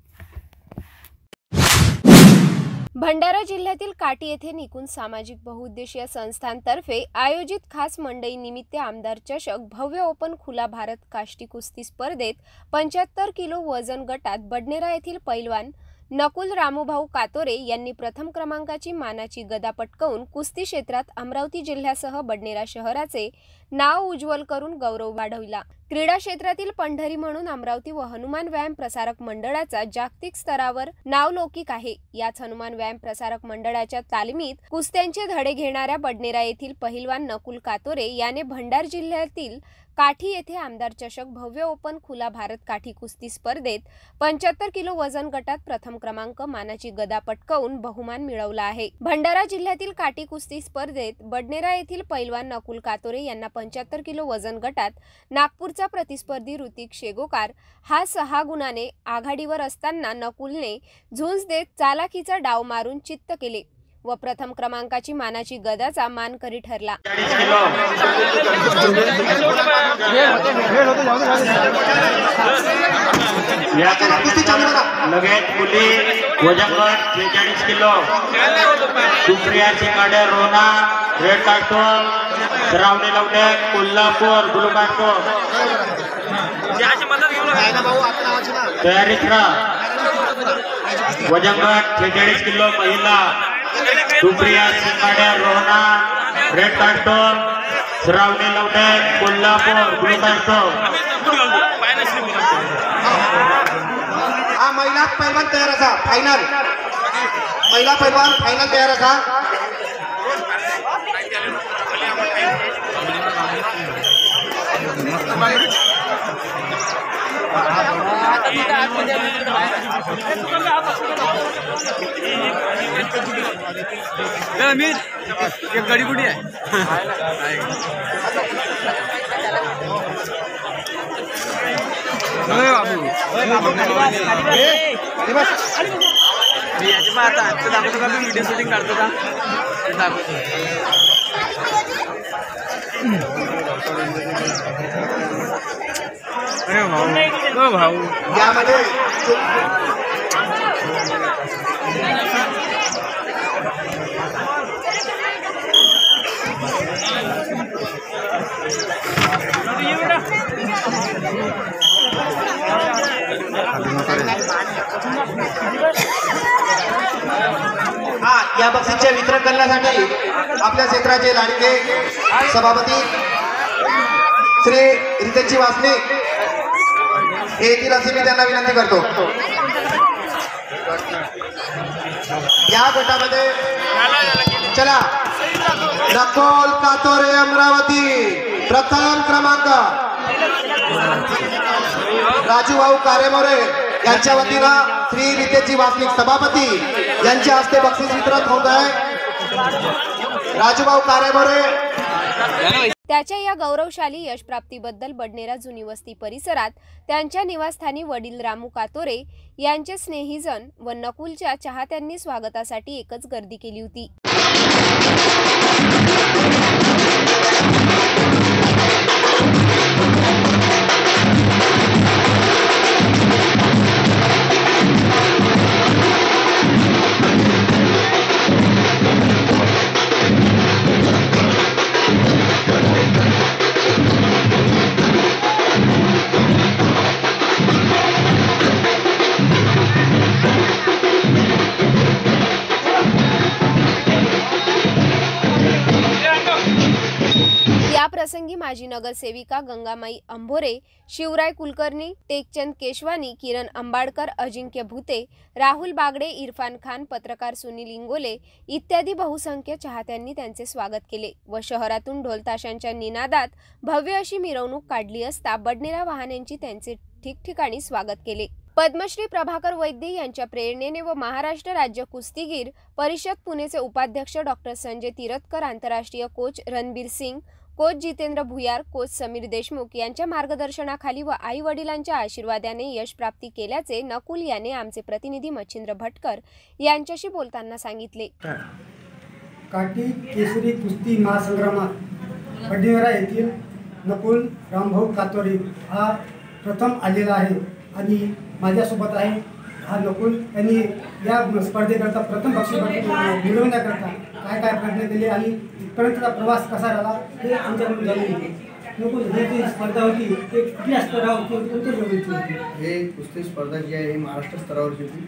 भंडारा जिल्ह्यातील काटी येथे निकुंज सामाजिक बहुउद्देशीय संस्थांतर्फे आयोजित खास मंडई निमित्त आमदार चषक भव्य ओपन खुला भारत काष्टी कुस्ती स्पर्धेत 75 किलो वजन गटात बडनेरा येथील पैलवान नकुल रामूभाऊ कातोरे यांनी प्रथम क्रमांकाची मानाची गदा पटकावून कुस्ती क्षेत्रात अमरावती जिल्ह्यासह बडनेरा शहराचे नाव उज्ज्वल करून गौरव वाढविला. क्रीडा क्षेत्रातील पंढरी म्हणून अमरावती व हनुमान व्यायाम प्रसारक मंडळाचा जागतिक स्तरावर नावलौकिक आहे. याच हनुमान व्यायाम प्रसारक मंडळाच्या तालमीत कुस्त्यांचे धडे घेणाऱ्या बडनेरा येथील पहिलवान नकुल कातोरे याने भंडारा जिल्ह्यातील काठी येथे आमदार चषक भव्य ओपन खुला भारत काठी कुस्ती स्पर्धेत 75 किलो वजन गटात प्रथम क्रमांक मानाची गदा पटकावून बहुमान मिळवला आहे. भंडारा जिल्ह्यातील काठी कुस्ती स्पर्धेत बडनेरा येथील पैलवान नकुल कातोरे यांना 75 किलो वजन गटात नागपूरचा प्रतिस्पर्धी ऋतिक शेगोकार हा 6 गुणाने आघाडीवर असताना नकुलने झुंज देत चालाखीचा डाव मारून चित्त केले व प्रथम क्रमांकाची मानाची गदाचा मानकरी ठरला. लगेच मुली वजनगट 43 किलो, सुप्रिया चिकाडे रोना रेड कार्टून, श्रावणी लवडे कोल्हापूर ब्लू कार्टून. तयारीत राहा. वजनगट 46 किलो महिला, सुप्रिया चिकाडे रोना रेड कार्टून, श्रावणी लवडे कोल्हापूर ब्लू कार्टून. हा महिला पैलवान तयार असा. फायनल महिला पैलवान फायनल तयार असा. गाडी कुठे आहे? आता आजचं दाखवतो का? व्हिडिओ शूटिंग काढतो का? दाखवतो. अरे भाऊ भाऊ यामध्ये या बक्षीसचे वितरण करण्यासाठी आपल्या क्षेत्राचे लाडके सभापती श्री रितेशजी वासनिक येथील असे मी त्यांना विनंती करतो। या गटामध्ये चला नकोल कातोरे अमरावती प्रथम क्रमांक राजूभाऊ कारेमोरे यांच्या वतीनं श्री रितेशजी वासनिक सभापती यांच्या हस्ते बक्षीस वितरण होत आहे। राजूभाऊ कारेमोरे त्याच्या या गौरवशाली यशप्राप्तीबद्दल बडनेरा जुनी वस्ती परिसरात त्यांच्या निवासस्थानी वडील रामू कातोरे यांचे स्नेहीजन व नकुलच्या चाहत्यांनी स्वागतासाठी एकच गर्दी केली होती। प्रसंगी माजी नगरसेविका गंगामाई अंभोरे, शिवराय कुलकर्णी, टेकचंद केशवानी, किरण अंबाडकर, अजिंक्य भूते, राहुल बागडे, इरफान खान, पत्रकार सुनील इंगोले इत्यादी बहुसंख्य चाहत्यांनी त्यांचे स्वागत केले व शहरातून ढोलताशांच्या निनादात भव्य अशी मिरवणूक काढली असता बडनेरा वाहनांची त्यांचे ठिकठिकाणी स्वागत केले। पद्मश्री प्रभाकर वैद्य यांच्या प्रेरणेने व महाराष्ट्र राज्य कुस्तीगीर परिषद पुणेचे उपाध्यक्ष डॉक्टर संजय तिरतकर, आंतरराष्ट्रीय coach Ranbir Singh, coach Jitendra Bhuyar, coach Sameer Deshmukh यांच्या मार्गदर्शनाखाली व आई वडिलांच्या आशीर्वादाने यश प्राप्ती केल्याचे नकुल याने आमचे प्रतिनिधी मच्छिंद्र भटकर यांच्याशी बोलताना सांगितले। काठी केसरी कुस्ती महासंग्रामात बडनेरा येथील नकुल रामभाऊ कातोरे हा प्रथम आलेला आहे आणि माझ्यासोबत आहे हा नकुल यांनी या स्पर्धेकरता प्रथम बक्षीस मिळवण्याकरता काय काय प्रयत्न केले आणि इथपर्यंतचा प्रवास कसा झाला हे आमच्याकडून जाणून घेतले। नकुल, ही जी स्पर्धा होती ते कुठल्या स्तरावर होती, कोणत्या लेवलची होती? हे कुस्ती स्पर्धा जी आहे ही महाराष्ट्र स्तरावरची होती।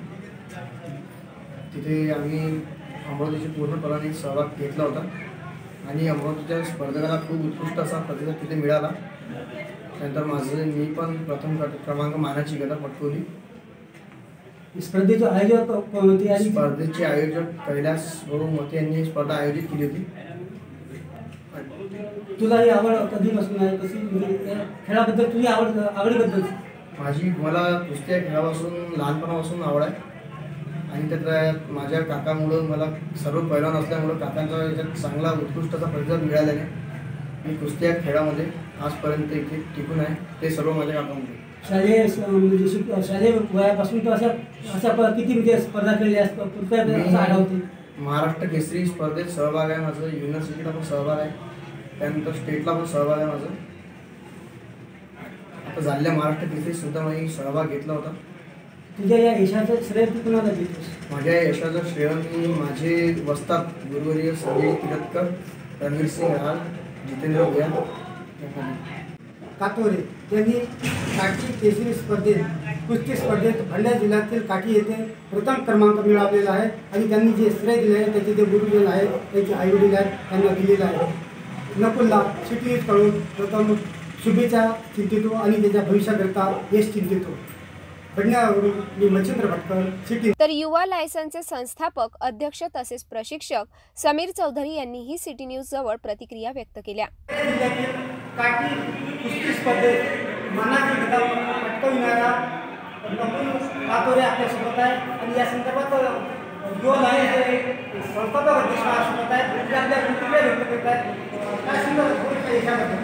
तिथे आम्ही अमरावतीची पूर्णपणे सहभाग घेतला होता आणि अमरावतीच्या स्पर्धकाला खूप उत्कृष्ट असा प्रतिसाद तिथे मिळाला। त्यानंतर मी पण प्रथम क्रमांक मानाची गदा पटकवली। स्पर्धेचे आयोजक कोणते आणि स्पर्धेचे आयोजक कैलास मोते यांनी स्पर्धा आयोजित केली होती। तुला ही आवड कधीपासून आहे, कशी म्हणजे खेळाबद्दल तुझी आवडीबद्दल? मला कुस्ती खेळापासून लहानपणापासून आवड आहे आणि त्यात माझ्या काकामुळं मला सर्व पैलवान असल्यामुळं काकांचा याच्यात चांगला उत्कृष्ट असा प्रतिसाद मिळाल्याने मी कुस्ती खेळामध्ये आजपर्यंत इथे टिकून आहे। ते सर्व माझ्या काकामुळे। शालेय वयापासून तर अशा किती म्हणजे स्पर्धा खेळल्या आढळते? महाराष्ट्र केसरी स्पर्धेत सहभाग आहे माझं, युनिव्हर्सिटीला पण सहभाग आहे, त्यानंतर स्टेटला पण सहभाग आहे माझं। आता झालेल्या महाराष्ट्र केसरी सुद्धा मी सहभाग घेतला होता। तुझ्या या यशाचं श्रेय तू कोणाला देतोस? माझ्या यशाचं श्रेय मी माझे वस्ताद गुरुवर्य संजय तिरतकर, रणवीर सिंग राज, जितेंद्र भुयार कातोरे यांनी काठी केसरी स्पर्धेत कुस्ती स्पर्धेत भंडारा जिल्ह्यातील काठी येथे प्रथम क्रमांक मिळवलेला आहे आणि त्यांनी जे श्रेय दिले आहे त्याचे जे गुरुजन आहेत, त्याचे आईवडील आहेत, त्यांना दिलेलं आहे। नकुलला सिटीकडून प्रथम शुभेच्छा चिंतितो आणि त्याच्या भविष्याकरता यश चिंतितो। बडनेरावरून मी मच्छिंद्र भटकर, सिटी। तर युवा लायसन्सचे संस्थापक, अध्यक्ष तसेच प्रशिक्षक समीर चौधरी यांनीही सिटी न्यूज जवळ प्रतिक्रिया व्यक्त केल्या। काठी कुस्ती स्पर्धेत मानाची गदा पटकाविणारा नकुल कातोरे आपल्यासोबत आहे आणि या संदर्भात युवा लायन्सचे संस्थापक अध्यक्ष आपल्यासोबत आहेत, ते आपल्या प्रतिक्रिया व्यक्त करत आहेत। काय सांगतात याच्याबद्दल?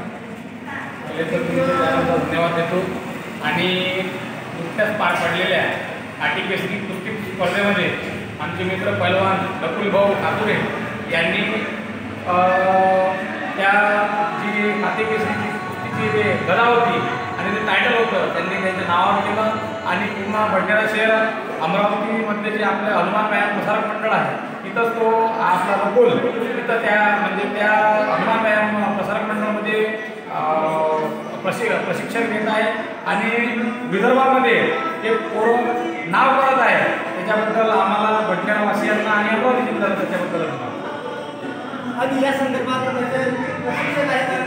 धन्यवाद देतो आणि नुकत्याच पार पडलेल्या काठी केसरी कुस्ती स्पर्धेमध्ये आमचे मित्र पैलवान नकुल भाऊ कातोरे यांनी त्या जी काटेकेसरीची कुस्तीची जे गदा होती आणि ते टायटल होतं त्यांनी त्यांच्या नावावर केलं आणि पूर्ण भंडारा शहरात अमरावतीमधले जे आपले हनुमान व्यायाम प्रसारक मंडळ आहे तिथंच तो आपला गोल तिथं त्या म्हणजे त्या हनुमान व्यायाम प्रसारक मंडळामध्ये प्रशिक्षण घेत आहे आणि विदर्भामध्ये एक पोरं नाव करत आहे त्याच्याबद्दल आम्हाला भंडारावासियांना आणि अमरावती जिल्ह्यात त्याच्याबद्दल आणि या संदर्भात प्रशिक्षण आहे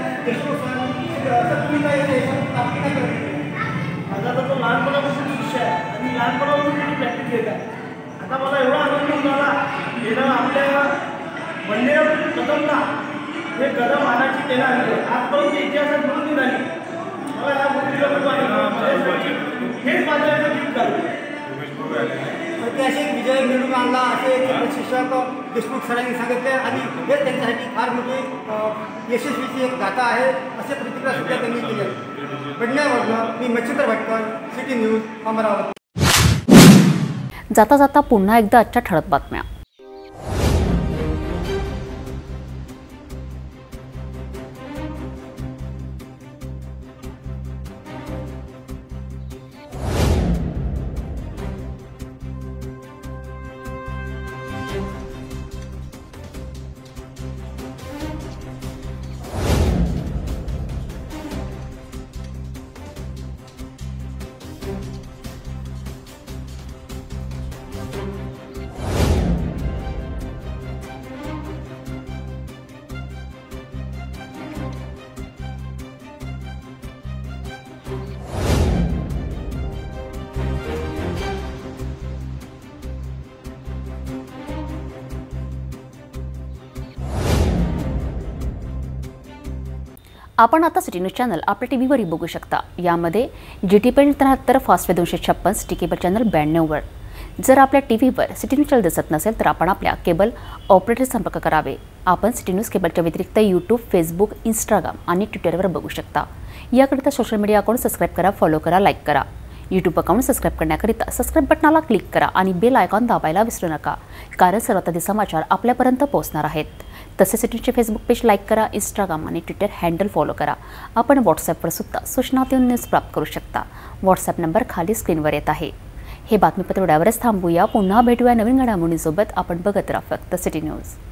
माझा तर तो लहानपणापासून शिष्य आहे आणि लहानपणापासून त्यांनी प्रॅक्टिस घेत आहे. आता मला एवढा आनंद होऊन आला येणं आपल्या बंडेवर प्रथमता हे गदा मानाची त्याला आणली आजपर्यंत इतिहासात नोंद झाली. मला या गोष्टीला खूप आनंद हेच माझ्या गीत झालं. ऐतिहासिक विजय मिळवून आणला असे प्रशिक्षक देशमुख सरांनी सांगितले आणि हे त्यांच्यासाठी फार मोठी यशस्वीची एक गाथा आहे असे प्रतिक्रिया सुद्धा त्यांनी केली आहे. बंडण्यावरनं मी मच्छिंद्र भटकर, सिटी न्यूज, अमरावती. जाता जाता पुन्हा एकदा आजच्या ठळक बातम्या. आपण आता सिटी न्यूज चॅनल आपल्या टीव्हीवरही बघू शकता. यामध्ये GT-Pay 73, Fastway 256, city cable channel 92वर. जर आपल्या टीव्हीवर सिटी न्यूज चॅनल दिसत नसेल तर आपण आपल्या केबल ऑपरेटर संपर्क करावे. आपण सिटी न्यूज केबलच्या व्यतिरिक्त यूट्यूब, फेसबुक, इंस्टाग्राम आणि ट्विटरवर बघू शकता. याकरिता सोशल मीडिया अकाउंट सबस्क्राईब करा, फॉलो करा, लाईक करा. यूट्यूब अकाउंट सबस्क्राईब करण्याकरिता सबस्क्राईब बटनाला क्लिक करा आणि बेल आयकॉन दाबायला विसरू नका, कारण सर्वात आधी समाचार आपल्यापर्यंत पोहोचणार आहेत. तसेच सिटीचे फेसबुक पेज लाईक करा, इंस्टाग्राम आणि ट्विटर हँडल फॉलो करा. आपण व्हॉट्सॲपवर सुद्धा सूचना देऊन न्यूज प्राप्त करू शकता. व्हॉट्सॲप नंबर खाली स्क्रीनवर येत आहे. हे बातमीपत्र एवढ्यावरच थांबूया. पुन्हा भेटूया नवीन घडामोडींसोबत. आपण बघत राहा फक्त सिटी न्यूज.